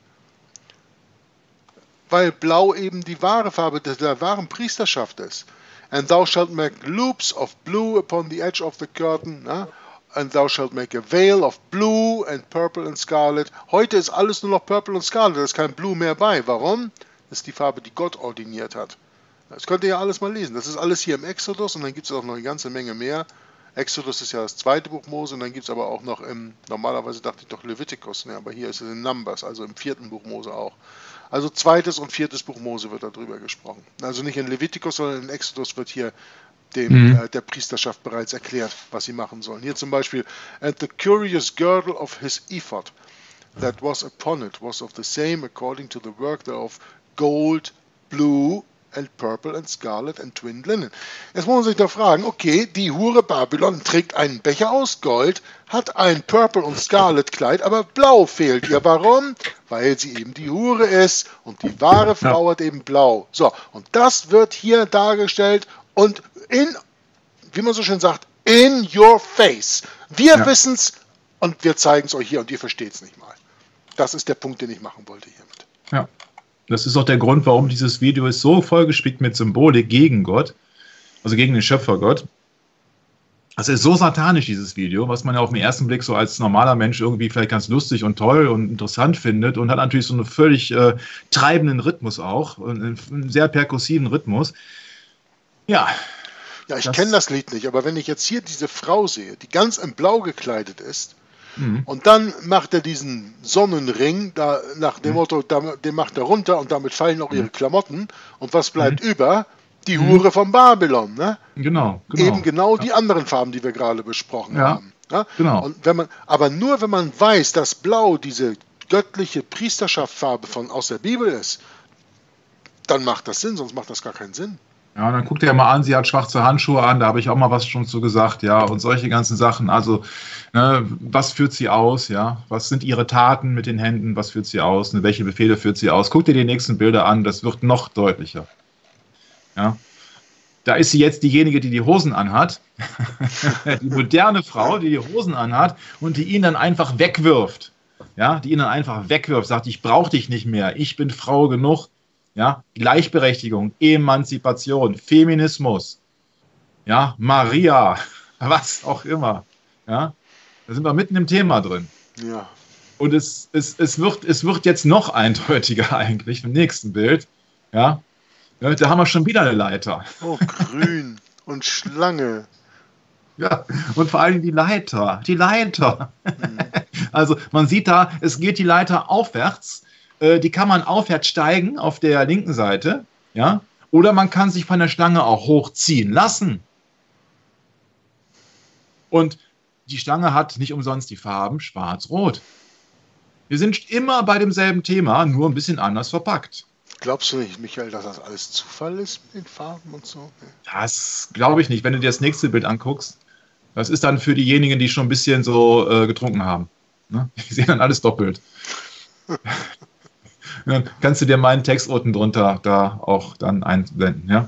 Speaker 2: Weil Blau eben die wahre Farbe der, der wahren Priesterschaft ist. And thou shalt make loops of blue upon the edge of the curtain, ne? And thou shalt make a veil of blue and purple and scarlet. Heute ist alles nur noch purple und scarlet, da ist kein blue mehr bei. Warum? Das ist die Farbe, die Gott ordiniert hat. Das könnt ihr ja alles mal lesen. Das ist alles hier im Exodus und dann gibt es auch noch eine ganze Menge mehr Exodus ist ja das zweite Buch Mose und dann gibt es aber auch noch im, normalerweise dachte ich doch Leviticus, ne, aber hier ist es in Numbers, also im vierten Buch Mose auch. Also zweites und viertes Buch Mose wird darüber gesprochen. Also nicht in Leviticus, sondern in Exodus wird hier dem,
Speaker 1: Mhm.
Speaker 2: äh, der Priesterschaft bereits erklärt, was sie machen sollen. Hier zum Beispiel, and the curious girdle of his ephod that was upon it was of the same according to the work thereof, gold, blue and purple and scarlet and twin linen. Jetzt muss man sich da fragen, okay, die Hure Babylon trägt einen Becher aus Gold, hat ein Purple und Scarlet Kleid, aber blau fehlt ihr. Warum? Weil sie eben die Hure ist und die wahre Frau hat eben blau. So, und das wird hier dargestellt und in, wie man so schön sagt, in your face. Wir
Speaker 1: Ja.
Speaker 2: wissen's und wir zeigen es euch hier und ihr versteht es nicht mal. Das ist der Punkt, den ich machen wollte hiermit.
Speaker 1: Ja. Das ist auch der Grund, warum dieses Video ist so vollgespickt mit Symbolik gegen Gott, also gegen den Schöpfergott. Das ist so satanisch, dieses Video, was man ja auf den ersten Blick so als normaler Mensch irgendwie vielleicht ganz lustig und toll und interessant findet und hat natürlich so einen völlig äh, treibenden Rhythmus auch, einen, einen sehr perkussiven Rhythmus. Ja.
Speaker 2: Ja, ich
Speaker 1: Das-
Speaker 2: kenne das Lied nicht, aber wenn ich jetzt hier diese Frau sehe, die ganz in Blau gekleidet ist,
Speaker 1: Mhm.
Speaker 2: und dann macht er diesen Sonnenring, da nach dem Motto, da, den macht er runter und damit fallen auch ihre Klamotten. Und was bleibt über? Die Hure von Babylon, ne?
Speaker 1: Genau, genau.
Speaker 2: Eben genau die anderen Farben, die wir gerade besprochen
Speaker 1: Ja,
Speaker 2: haben. Ja?
Speaker 1: genau.
Speaker 2: Und wenn man, aber nur wenn man weiß, dass Blau diese göttliche Priesterschaftsfarbe von aus der Bibel ist, dann macht das Sinn, sonst macht das gar keinen Sinn.
Speaker 1: Ja, und dann guckt er mal an, sie hat schwarze Handschuhe an, da habe ich auch mal was schon zu gesagt, ja, und solche ganzen Sachen. Also, ne, was führt sie aus, ja? Was sind ihre Taten mit den Händen, was führt sie aus? Ne, welche Befehle führt sie aus? Guck dir die nächsten Bilder an, das wird noch deutlicher. Ja. Da ist sie jetzt diejenige, die die Hosen anhat, die moderne Frau, die die Hosen anhat und die ihn dann einfach wegwirft. Ja, die ihn dann einfach wegwirft, sagt, ich brauche dich nicht mehr, ich bin Frau genug. Ja, Gleichberechtigung, Emanzipation, Feminismus, ja, Maria, was auch immer. Ja, da sind wir mitten im Thema drin.
Speaker 2: Ja.
Speaker 1: Und es, es, es, wird, es wird jetzt noch eindeutiger eigentlich im nächsten Bild. Ja, ja, da haben wir schon wieder eine Leiter.
Speaker 2: Oh, grün und Schlange.
Speaker 1: Ja, und vor allem die Leiter, die Leiter. Also man sieht da, es geht die Leiter aufwärts. Die kann man aufwärts steigen auf der linken Seite, ja, oder man kann sich von der Schlange auch hochziehen lassen. Und die Schlange hat nicht umsonst die Farben schwarz-rot. Wir sind immer bei demselben Thema, nur ein bisschen anders verpackt.
Speaker 2: Glaubst du nicht, Michael, dass das alles Zufall ist mit den Farben und so?
Speaker 1: Das glaube ich nicht, wenn du dir das nächste Bild anguckst. Das ist dann für diejenigen, die schon ein bisschen so äh, getrunken haben. Ne? Die sehen dann alles doppelt. Dann kannst du dir meinen Text unten drunter da auch dann einblenden, ja?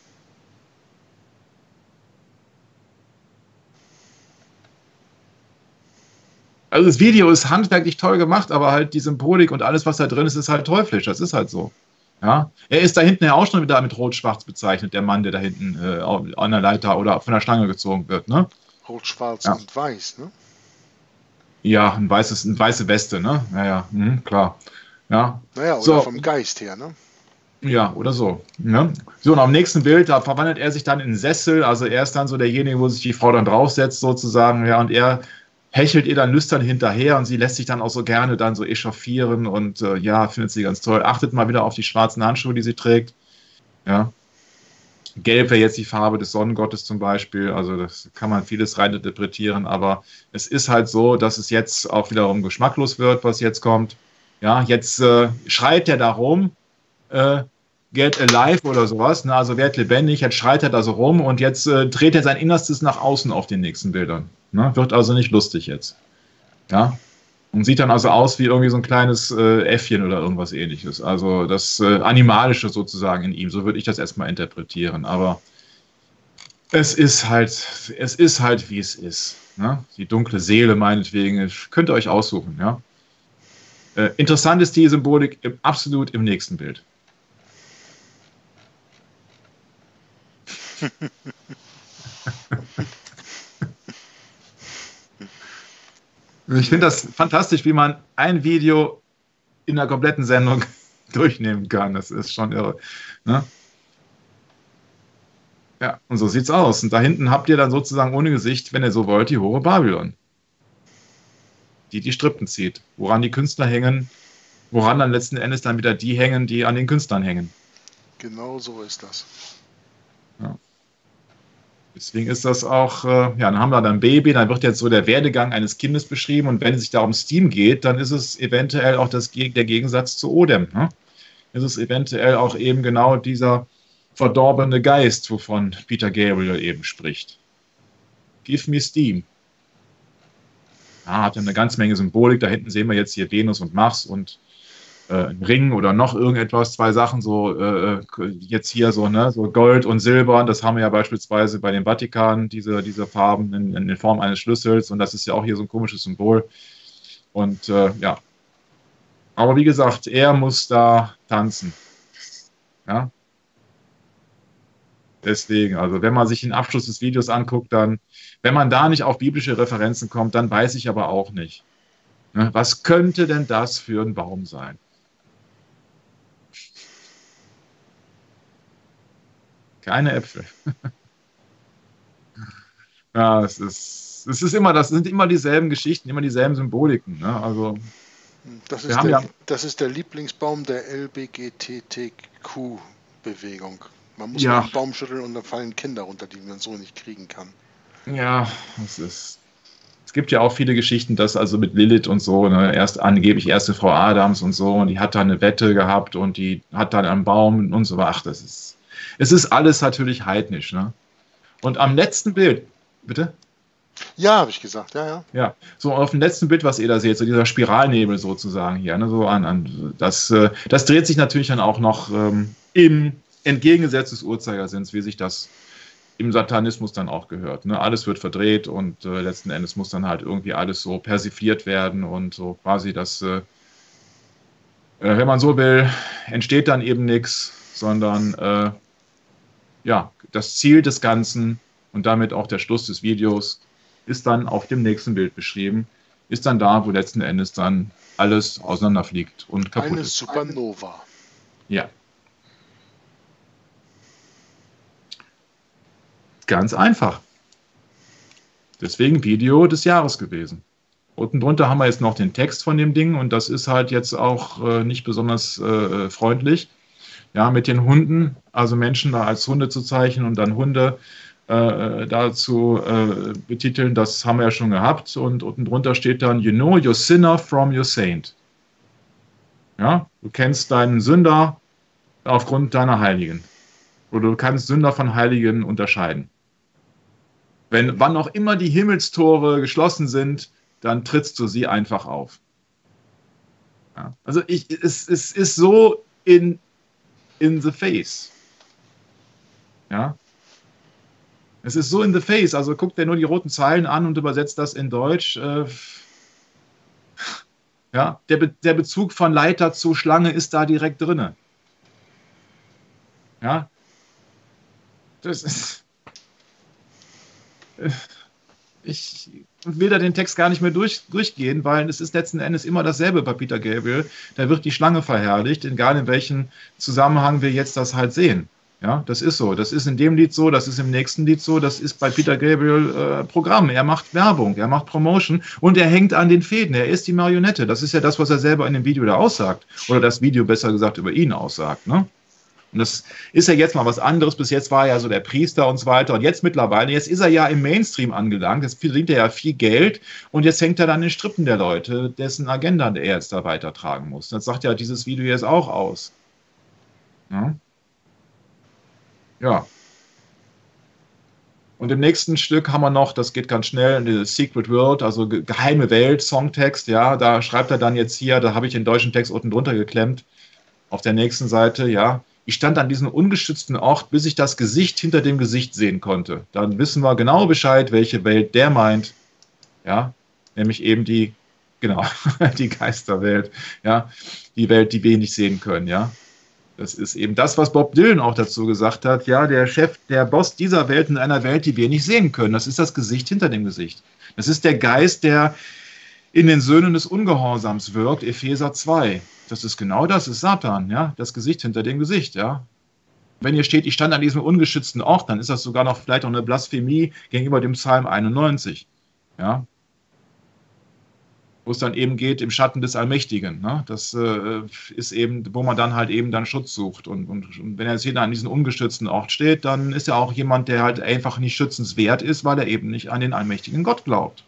Speaker 1: Also das Video ist handwerklich toll gemacht, aber halt die Symbolik und alles, was da drin ist, ist halt teuflisch. Das ist halt so. Ja? Er ist da hinten ja auch schon wieder mit Rot-Schwarz bezeichnet, der Mann, der da hinten äh, an der Leiter oder von der Stange gezogen wird, ne?
Speaker 2: Rot, Schwarz
Speaker 1: Ja.
Speaker 2: und Weiß, ne?
Speaker 1: Ja, ein weißes, eine weiße Weste, ne? Ja, ja, mhm, klar. Ja.
Speaker 2: Naja, oder
Speaker 1: So.
Speaker 2: vom Geist her, ne?
Speaker 1: Ja, oder so. Ne? So, und am nächsten Bild, da verwandelt er sich dann in einen Sessel. Also er ist dann so derjenige, wo sich die Frau dann draufsetzt, sozusagen. Ja, und er hechelt ihr dann lüstern hinterher und sie lässt sich dann auch so gerne dann so echauffieren und äh, ja, findet sie ganz toll. Achtet mal wieder auf die schwarzen Handschuhe, die sie trägt. Ja. Gelb wäre jetzt die Farbe des Sonnengottes zum Beispiel. Also das kann man vieles reininterpretieren, aber es ist halt so, dass es jetzt auch wiederum geschmacklos wird, was jetzt kommt. Ja, jetzt äh, schreit er darum, äh, get alive oder sowas, ne? Also werd lebendig, jetzt schreit er da so rum und jetzt äh, dreht er sein Innerstes nach außen auf den nächsten Bildern. Ne? Wird also nicht lustig jetzt. Ja. Und sieht dann also aus wie irgendwie so ein kleines äh, Äffchen oder irgendwas ähnliches. Also das äh, Animalische sozusagen in ihm, so würde ich das erstmal interpretieren. Aber es ist halt, es ist halt, wie es ist. Ne? Die dunkle Seele meinetwegen, könnt ihr euch aussuchen, ja. Äh, interessant ist die Symbolik im, absolut im nächsten Bild. Ich finde das fantastisch, wie man ein Video in der kompletten Sendung durchnehmen kann. Das ist schon irre. Ne? Ja, und so sieht's aus. Und da hinten habt ihr dann sozusagen ohne Gesicht, wenn ihr so wollt, die hohe Babylon, die die Strippen zieht, woran die Künstler hängen, woran dann letzten Endes dann wieder die hängen, die an den Künstlern hängen.
Speaker 2: Genau so ist das.
Speaker 1: Ja. Deswegen ist das auch, äh, ja, dann haben wir dann ein Baby, dann wird jetzt so der Werdegang eines Kindes beschrieben und wenn es sich da um Steam geht, dann ist es eventuell auch das, der Gegensatz zu Odem. Ne? Ist es eventuell auch eben genau dieser verdorbene Geist, wovon Peter Gabriel eben spricht. Give me Steam. Ja, hat ja eine ganze Menge Symbolik, da hinten sehen wir jetzt hier Venus und Mars und äh, ein Ring oder noch irgendetwas, zwei Sachen, so äh, jetzt hier so, ne, so Gold und Silber, das haben wir ja beispielsweise bei dem Vatikan, diese, diese Farben in, in Form eines Schlüssels und das ist ja auch hier so ein komisches Symbol und äh, ja, aber wie gesagt, er muss da tanzen, ja, deswegen, also wenn man sich den Abschluss des Videos anguckt, dann, wenn man da nicht auf biblische Referenzen kommt, dann weiß ich aber auch nicht, ne, was könnte denn das für ein Baum sein? Keine Äpfel. Ja, es ist, es ist immer, das sind immer dieselben Geschichten, immer dieselben Symboliken. Ne? Also,
Speaker 2: Das
Speaker 1: wir
Speaker 2: ist,
Speaker 1: haben
Speaker 2: der,
Speaker 1: ja,
Speaker 2: das ist der Lieblingsbaum der L G B T Q-Bewegung. Man muss nur
Speaker 1: ja,
Speaker 2: einen Baum schütteln und dann fallen Kinder runter, die man so nicht kriegen kann.
Speaker 1: ja, es ist. Es gibt ja auch viele Geschichten, dass also mit Lilith und so, ne, erst angeblich erste Frau Adams und so, und die hat da eine Wette gehabt und die hat dann einen Baum und so. Ach, das ist, es ist alles natürlich heidnisch. Ne? Und am letzten Bild, bitte?
Speaker 2: Ja, habe ich gesagt, ja, ja.
Speaker 1: Ja, so auf dem letzten Bild, was ihr da seht, so dieser Spiralnebel sozusagen hier, ne, so an, an das, äh, das dreht sich natürlich dann auch noch ähm, im Entgegengesetz des Uhrzeigersinns, wie sich das im Satanismus dann auch gehört. Ne? Alles wird verdreht und äh, letzten Endes muss dann halt irgendwie alles so persifliert werden und so quasi das, äh, äh, wenn man so will, entsteht dann eben nichts, sondern äh, ja, das Ziel des Ganzen und damit auch der Schluss des Videos ist dann auf dem nächsten Bild beschrieben, ist dann da, wo letzten Endes dann alles auseinanderfliegt und kaputt
Speaker 2: Eine
Speaker 1: ist.
Speaker 2: Supernova.
Speaker 1: Ja. Ganz einfach. Deswegen Video des Jahres gewesen. Unten drunter haben wir jetzt noch den Text von dem Ding und das ist halt jetzt auch äh, nicht besonders äh, freundlich. Ja, mit den Hunden, also Menschen da als Hunde zu zeichnen und dann Hunde äh, dazu äh, betiteln, das haben wir ja schon gehabt. Und unten drunter steht dann, you know your sinner from your saint. Ja, du kennst deinen Sünder aufgrund deiner Heiligen. Oder du kannst Sünder von Heiligen unterscheiden. Wenn, wann auch immer die Himmelstore geschlossen sind, dann trittst du sie einfach auf. Ja, also ich, es, es ist so in, in the face. Ja. Es ist so in the face. Also guck dir nur die roten Zeilen an und übersetzt das in Deutsch. Äh, ja, der, Be der Bezug von Leiter zu Schlange ist da direkt drin. Ja. Das ist. Ich will da den Text gar nicht mehr durch, durchgehen, weil es ist letzten Endes immer dasselbe bei Peter Gabriel. Da wird die Schlange verherrlicht, egal in welchem Zusammenhang wir jetzt das halt sehen. Ja, das ist so. Das ist in dem Lied so, das ist im nächsten Lied so, das ist bei Peter Gabriel äh, Programm. Er macht Werbung, er macht Promotion und er hängt an den Fäden. Er ist die Marionette. Das ist ja das, was er selber in dem Video da aussagt. Oder das Video besser gesagt über ihn aussagt, ne? Und das ist ja jetzt mal was anderes. Bis jetzt war er ja so der Priester und so weiter. Und jetzt mittlerweile, jetzt ist er ja im Mainstream angelangt. Jetzt verdient er ja viel Geld. Und jetzt hängt er dann in den Strippen der Leute, dessen Agenda er jetzt da weitertragen muss. Das sagt ja dieses Video jetzt auch aus. Ja. Ja. Und im nächsten Stück haben wir noch, das geht ganz schnell, eine Secret World, also geheime Welt, Songtext. Ja, da schreibt er dann jetzt hier, da habe ich den deutschen Text unten drunter geklemmt. Auf der nächsten Seite, ja. Ich stand an diesem ungeschützten Ort, bis ich das Gesicht hinter dem Gesicht sehen konnte. Dann wissen wir genau Bescheid, welche Welt der meint. Ja, nämlich eben die, genau, die Geisterwelt. Ja, die Welt, die wir nicht sehen können. Ja, das ist eben das, was Bob Dylan auch dazu gesagt hat. Ja, der Chef, der Boss dieser Welt in einer Welt, die wir nicht sehen können. Das ist das Gesicht hinter dem Gesicht. Das ist der Geist, der in den Söhnen des Ungehorsams wirkt, Epheser zwei. Das ist genau das, ist Satan, ja, das Gesicht hinter dem Gesicht, ja. Wenn hier steht, ich stand an diesem ungeschützten Ort, dann ist das sogar noch vielleicht auch eine Blasphemie gegenüber dem Psalm einundneunzig. Ja? Wo es dann eben geht, im Schatten des Allmächtigen. Ne? Das äh, ist eben, wo man dann halt eben dann Schutz sucht. Und, und, und wenn er jetzt hier an diesem ungeschützten Ort steht, dann ist er auch jemand, der halt einfach nicht schützenswert ist, weil er eben nicht an den allmächtigen Gott glaubt.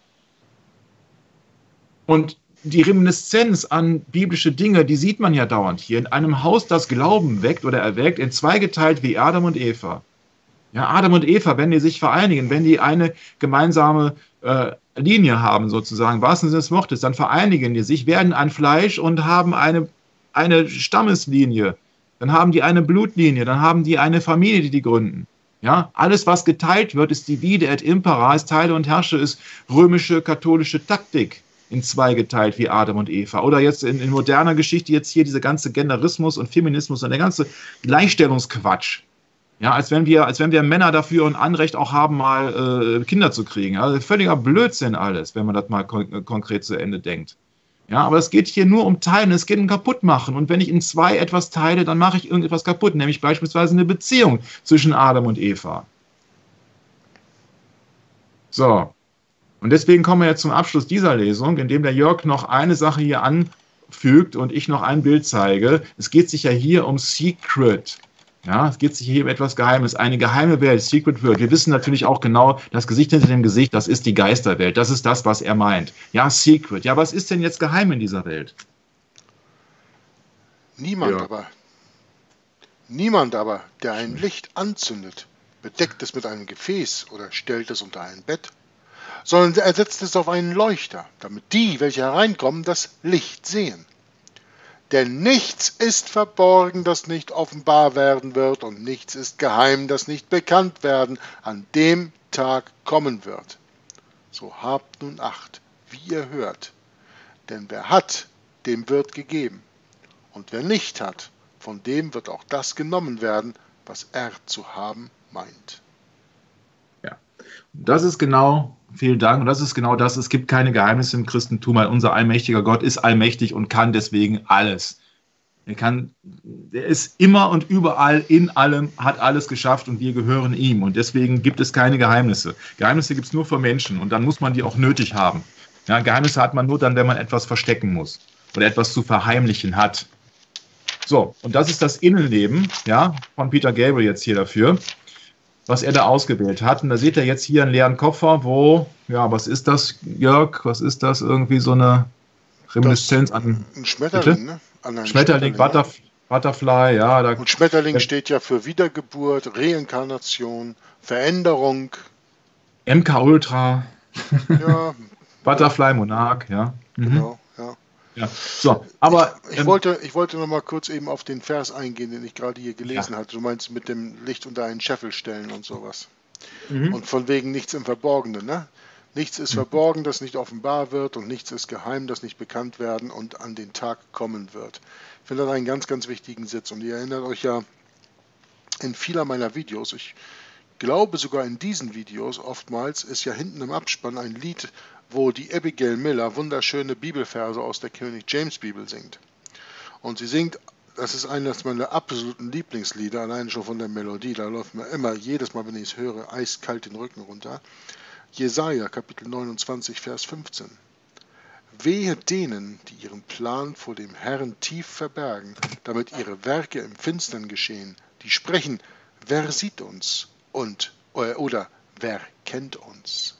Speaker 1: Und die Reminiszenz an biblische Dinge, die sieht man ja dauernd hier. In einem Haus, das Glauben weckt oder erweckt, in zwei geteilt wie Adam und Eva. Ja, Adam und Eva, wenn die sich vereinigen, wenn die eine gemeinsame äh, Linie haben, sozusagen, was Sinne des Wortes, dann vereinigen die sich, werden ein Fleisch und haben eine, eine Stammeslinie. Dann haben die eine Blutlinie, dann haben die eine Familie, die die gründen. Ja, alles, was geteilt wird, ist divide et impera, ist Teile und Herrsche, ist römische, katholische Taktik. In zwei geteilt wie Adam und Eva. Oder jetzt in, in moderner Geschichte jetzt hier diese ganze Genderismus und Feminismus und der ganze Gleichstellungsquatsch. Ja, als wenn wir, als wenn wir Männer dafür ein Anrecht auch haben, mal äh, Kinder zu kriegen. Also völliger Blödsinn alles, wenn man das mal kon konkret zu Ende denkt. Ja, aber es geht hier nur um Teilen, es geht um Kaputtmachen. Und wenn ich in zwei etwas teile, dann mache ich irgendetwas kaputt, nämlich beispielsweise eine Beziehung zwischen Adam und Eva. So. Und deswegen kommen wir jetzt zum Abschluss dieser Lesung, indem der Jörg noch eine Sache hier anfügt und ich noch ein Bild zeige. Es geht sich ja hier um Secret. Ja, es geht sich hier um etwas Geheimes, eine geheime Welt, Secret World. Wir wissen natürlich auch genau, das Gesicht hinter dem Gesicht, das ist die Geisterwelt. Das ist das, was er meint. Ja, Secret. Ja, was ist denn jetzt geheim in dieser Welt?
Speaker 2: Niemand ja. aber, niemand aber, der ein Licht anzündet, bedeckt es mit einem Gefäß oder stellt es unter ein Bett, sondern er setzt es auf einen Leuchter, damit die, welche hereinkommen, das Licht sehen. Denn nichts ist verborgen, das nicht offenbar werden wird, und nichts ist geheim, das nicht bekannt werden, an dem Tag kommen wird. So habt nun Acht, wie ihr hört. Denn wer hat, dem wird gegeben. Und wer nicht hat, von dem wird auch das genommen werden, was er zu haben meint.
Speaker 1: Ja, das ist genau... Vielen Dank. Und das ist genau das. Es gibt keine Geheimnisse im Christentum, weil unser allmächtiger Gott ist allmächtig und kann deswegen alles. Er kann, er ist immer und überall in allem, hat alles geschafft und wir gehören ihm. Und deswegen gibt es keine Geheimnisse. Geheimnisse gibt es nur für Menschen und dann muss man die auch nötig haben. Ja, Geheimnisse hat man nur dann, wenn man etwas verstecken muss oder etwas zu verheimlichen hat. So, und das ist das Innenleben, ja, von Peter Gabriel jetzt hier dafür, was er da ausgewählt hat. Und da seht ihr jetzt hier einen leeren Koffer, wo, ja, was ist das, Jörg? Was ist das? Irgendwie so eine Reminiszenz das, an...
Speaker 2: Ein Schmetterling, ne? An
Speaker 1: einen Schmetterling, Schmetterling Butterf ja. Butterfly, ja. Da,
Speaker 2: Und Schmetterling äh, steht ja für Wiedergeburt, Reinkarnation, Veränderung.
Speaker 1: M K Ultra.
Speaker 2: Ja.
Speaker 1: Butterfly, Monarch, ja. Mhm.
Speaker 2: Genau, ja.
Speaker 1: Ja, so, aber
Speaker 2: ich, ich, ähm, wollte, ich wollte noch mal kurz eben auf den Vers eingehen, den ich gerade hier gelesen ja. hatte. Du meinst mit dem Licht unter einen Scheffel stellen und sowas. Mhm. Und von wegen nichts im Verborgenen, ne? Nichts ist mhm. verborgen, das nicht offenbar wird, und nichts ist geheim, das nicht bekannt werden und an den Tag kommen wird. Ich finde das einen ganz, ganz wichtigen Sitz. Und ihr erinnert euch ja in vieler meiner Videos, ich glaube sogar in diesen Videos oftmals, ist ja hinten im Abspann ein Lied, wo die Abigail Miller wunderschöne Bibelverse aus der König James Bibel singt. Und sie singt, das ist eines meiner absoluten Lieblingslieder, allein schon von der Melodie, da läuft mir immer, jedes Mal, wenn ich es höre, eiskalt den Rücken runter. Jesaja, Kapitel neunundzwanzig, Vers fünfzehn. Wehe denen, die ihren Plan vor dem Herrn tief verbergen, damit ihre Werke im Finstern geschehen, die sprechen, wer sieht uns? Und, oder, oder wer kennt uns?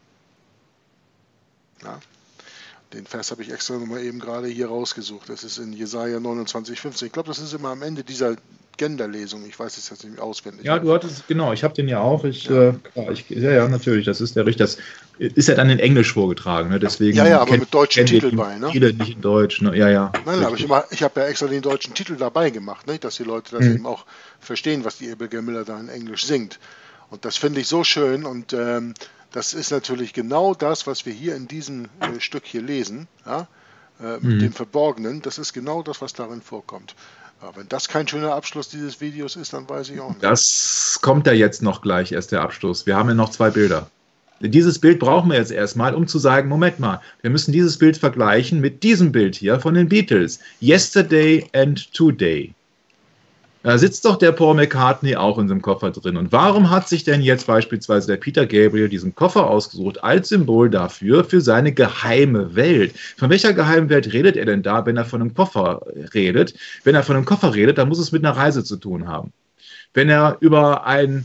Speaker 2: Ja, den Vers habe ich extra nochmal eben gerade hier rausgesucht. Das ist in Jesaja neunundzwanzig, fünfzehn. Ich glaube, das ist immer am Ende dieser Genderlesung. Ich weiß es jetzt nicht auswendig.
Speaker 1: Ja, du hattest, genau, ich habe den ja auch. Ich, ja. Äh, klar, ich, ja, ja, natürlich, das ist der Richter. Das ist ja dann in Englisch vorgetragen, ne? Deswegen
Speaker 2: ja, ja, aber mit deutschen Titel bei, ne?
Speaker 1: Viele nicht in Deutsch, ne? Ja, ja.
Speaker 2: Nein, aber ich, ich habe ja extra den deutschen Titel dabei gemacht, ne? Dass die Leute das hm. eben auch verstehen, was die Abigail Miller da in Englisch singt. Und das finde ich so schön und ähm, das ist natürlich genau das, was wir hier in diesem äh, Stück hier lesen, ja, äh, mit mhm. dem Verborgenen. Das ist genau das, was darin vorkommt. Aber wenn das kein schöner Abschluss dieses Videos ist, dann weiß ich auch nicht.
Speaker 1: Das kommt ja jetzt noch gleich erst, der Abschluss. Wir haben ja noch zwei Bilder. Dieses Bild brauchen wir jetzt erstmal, um zu sagen, Moment mal, wir müssen dieses Bild vergleichen mit diesem Bild hier von den Beatles. Yesterday and Today. Da sitzt doch der Paul McCartney auch in diesem Koffer drin. Und warum hat sich denn jetzt beispielsweise der Peter Gabriel diesen Koffer ausgesucht als Symbol dafür, für seine geheime Welt? Von welcher geheimen Welt redet er denn da, wenn er von einem Koffer redet? Wenn er von einem Koffer redet, dann muss es mit einer Reise zu tun haben. Wenn er über ein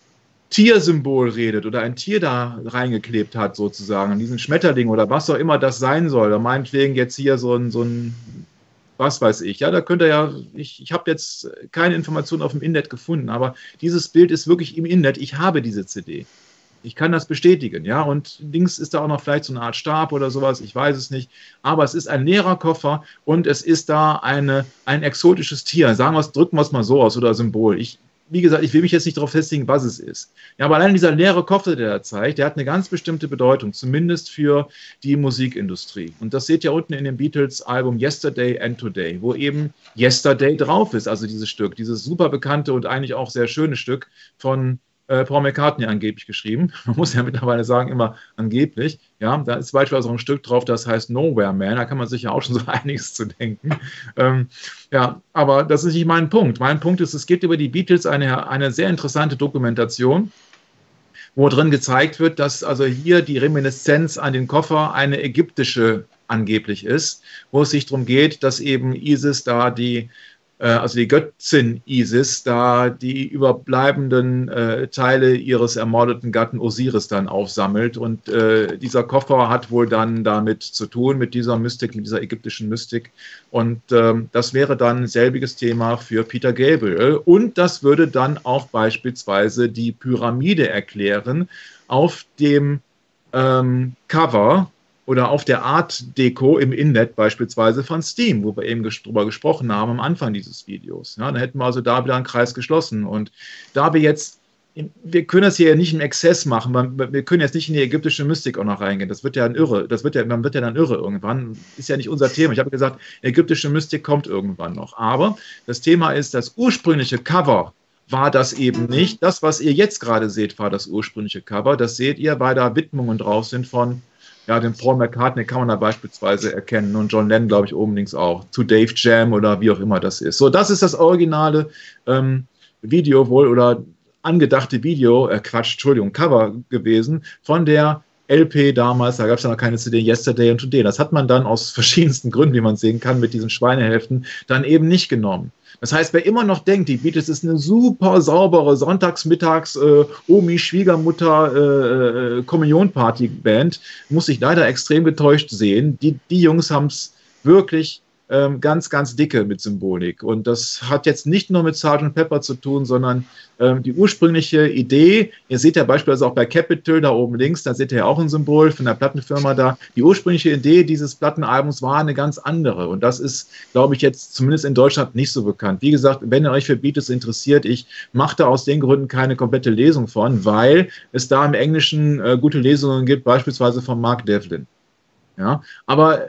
Speaker 1: Tiersymbol redet oder ein Tier da reingeklebt hat, sozusagen, diesen Schmetterling oder was auch immer das sein soll, oder meinetwegen jetzt hier so ein, so ein was weiß ich, ja, da könnt ihr ja, ich, ich habe jetzt keine Informationen auf dem Internet gefunden, aber dieses Bild ist wirklich im Internet, ich habe diese C D. Ich kann das bestätigen, ja, und links ist da auch noch vielleicht so eine Art Stab oder sowas, ich weiß es nicht, aber es ist ein leerer Koffer und es ist da eine, ein exotisches Tier, sagen wir es, drücken wir es mal so aus oder Symbol. Ich Wie gesagt, ich will mich jetzt nicht darauf festigen, was es ist. Ja, aber allein dieser leere Koffer, der da zeigt, der hat eine ganz bestimmte Bedeutung, zumindest für die Musikindustrie. Und das seht ihr unten in dem Beatles-Album Yesterday and Today, wo eben Yesterday drauf ist, also dieses Stück, dieses super bekannte und eigentlich auch sehr schöne Stück von äh, Paul McCartney angeblich geschrieben. Man muss ja mittlerweile sagen, immer angeblich. Ja, da ist beispielsweise auch ein Stück drauf, das heißt Nowhere Man. Da kann man sich ja auch schon so einiges zu denken. Ähm, ja, aber das ist nicht mein Punkt. Mein Punkt ist, es gibt über die Beatles eine, eine sehr interessante Dokumentation, wo drin gezeigt wird, dass also hier die Reminiszenz an den Koffer eine ägyptische angeblich ist, wo es sich darum geht, dass eben Isis da die also die Göttin Isis, da die überbleibenden äh, Teile ihres ermordeten Gatten Osiris dann aufsammelt. Und äh, dieser Koffer hat wohl dann damit zu tun, mit dieser Mystik, mit dieser ägyptischen Mystik. Und ähm, das wäre dann selbiges Thema für Peter Gabriel. Und das würde dann auch beispielsweise die Pyramide erklären auf dem ähm, Cover oder auf der Art Deko im Internet beispielsweise von Steam, wo wir eben ges drüber gesprochen haben am Anfang dieses Videos. Ja, dann hätten wir also da wieder einen Kreis geschlossen. Und da wir jetzt, wir können das hier ja nicht im Exzess machen, wir können jetzt nicht in die ägyptische Mystik auch noch reingehen. Das wird ja ein Irre, das wird ja, man wird ja dann irre irgendwann. Ist ja nicht unser Thema. Ich habe gesagt, ägyptische Mystik kommt irgendwann noch. Aber das Thema ist, das ursprüngliche Cover war das eben nicht. Das, was ihr jetzt gerade seht, war das ursprüngliche Cover. Das seht ihr, weil da Widmungen drauf sind von ja, den Paul McCartney kann man da beispielsweise erkennen und John Lennon, glaube ich, oben links auch, zu Dave Jam oder wie auch immer das ist. So, das ist das originale ähm, Video wohl oder angedachte Video, äh, Quatsch, Entschuldigung, Cover gewesen von der L P damals, da gab es ja noch keine C D, Yesterday and Today. Das hat man dann aus verschiedensten Gründen, wie man sehen kann, mit diesen Schweinehälften dann eben nicht genommen. Das heißt, wer immer noch denkt, die Beatles ist eine super saubere Sonntagsmittags äh, Omi, Schwiegermutter, äh, Kommunion-Party-Band, muss sich leider extrem getäuscht sehen. Die, die Jungs haben es wirklich ähm, ganz, ganz dicke mit Symbolik. Und das hat jetzt nicht nur mit Sergeant Pepper zu tun, sondern ähm, die ursprüngliche Idee, ihr seht ja beispielsweise auch bei Capitol da oben links, da seht ihr ja auch ein Symbol von der Plattenfirma da. Die ursprüngliche Idee dieses Plattenalbums war eine ganz andere. Und das ist, glaube ich, jetzt zumindest in Deutschland nicht so bekannt. Wie gesagt, wenn ihr euch für Beatles interessiert, ich mache da aus den Gründen keine komplette Lesung von, weil es da im Englischen äh, gute Lesungen gibt, beispielsweise von Mark Devlin. Ja, aber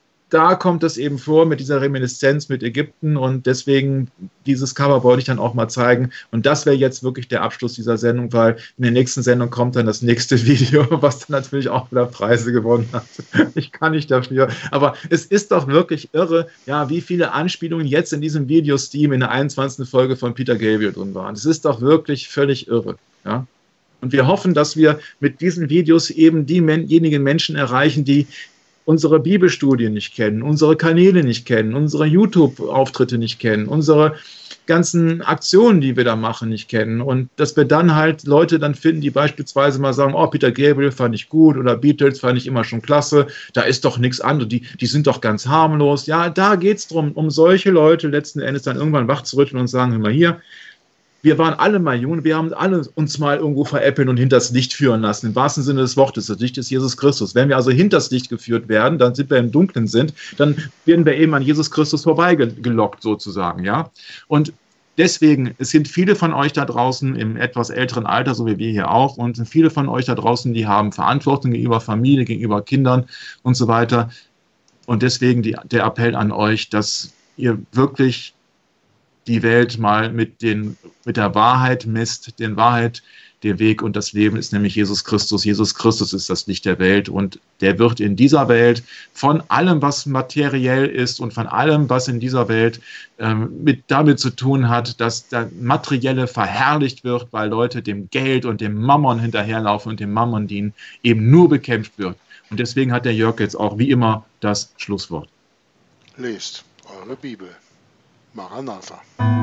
Speaker 1: da kommt es eben vor mit dieser Reminiszenz mit Ägypten und deswegen dieses Cover wollte ich dann auch mal zeigen. Und das wäre jetzt wirklich der Abschluss dieser Sendung, weil in der nächsten Sendung kommt dann das nächste Video, was dann natürlich auch wieder Preise gewonnen hat. Ich kann nicht dafür. Aber es ist doch wirklich irre, ja, wie viele Anspielungen jetzt in diesem Video-Steam in der einundzwanzigsten Folge von Peter Gabriel drin waren. Es ist doch wirklich völlig irre, ja. Und wir hoffen, dass wir mit diesen Videos eben diejenigen Menschen erreichen, die unsere Bibelstudien nicht kennen, unsere Kanäle nicht kennen, unsere YouTube-Auftritte nicht kennen, unsere ganzen Aktionen, die wir da machen, nicht kennen. Und dass wir dann halt Leute dann finden, die beispielsweise mal sagen, oh, Peter Gabriel fand ich gut oder Beatles fand ich immer schon klasse, da ist doch nichts anderes, die, die sind doch ganz harmlos. Ja, da geht es darum, um solche Leute letzten Endes dann irgendwann wach zu rütteln und sagen, hör mal hier, wir waren alle mal jung, wir haben alle uns mal irgendwo veräppeln und hinters Licht führen lassen, im wahrsten Sinne des Wortes, das Licht ist Jesus Christus. Wenn wir also hinters Licht geführt werden, dann sind wir im Dunkeln sind, dann werden wir eben an Jesus Christus vorbeigelockt sozusagen, ja. Und deswegen, es sind viele von euch da draußen im etwas älteren Alter, so wie wir hier auch, und viele von euch da draußen, die haben Verantwortung gegenüber Familie, gegenüber Kindern und so weiter. Und deswegen die, der Appell an euch, dass ihr wirklich die Welt mal mit, den, mit der Wahrheit misst, den Wahrheit, der Weg und das Leben ist nämlich Jesus Christus. Jesus Christus ist das Licht der Welt und der wird in dieser Welt von allem, was materiell ist und von allem, was in dieser Welt ähm, mit damit zu tun hat, dass das Materielle verherrlicht wird, weil Leute dem Geld und dem Mammon hinterherlaufen und dem Mammon dienen, eben nur bekämpft wird. Und deswegen hat der Jörg jetzt auch wie immer das Schlusswort.
Speaker 2: Lest eure Bibel. Maranatha.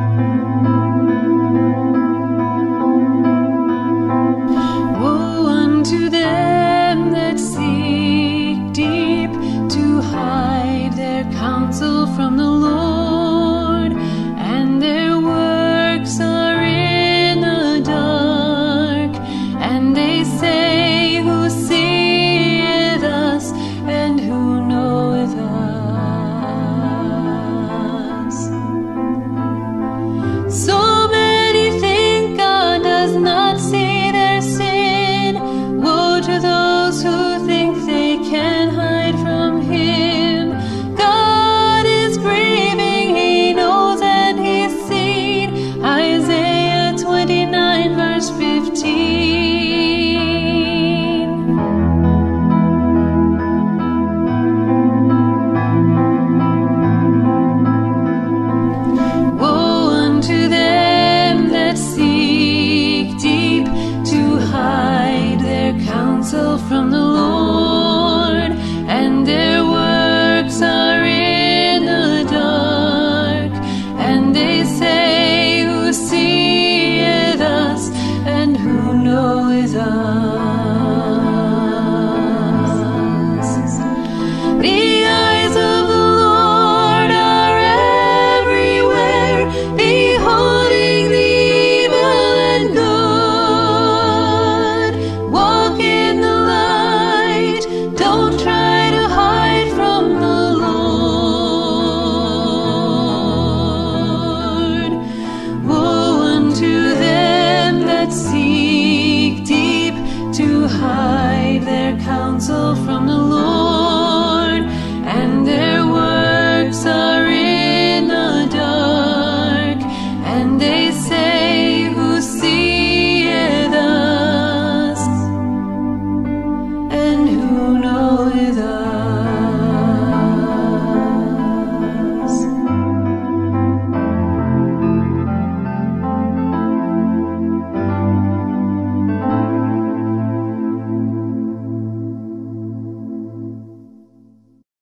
Speaker 3: Woe unto them that seek deep to hide their counsel from the Lord, and their works are in the dark, and they say, who seeth us, and who knoweth us? So many think God does not see their sin. Woe to those who think they can hide from Him. God is grieving, He knows and He's seen. Isaiah twenty-nine verse fifteen. Woe unto them that seek deep to hide their counsel from the Lord, and their works are in the dark, and they say, who seeth us, and who knoweth us? The eyes of the Lord are everywhere, beholding the evil and good. Walk in the light, don't try to hide from the Lord. Woe unto them that seek deep to hide their counsel from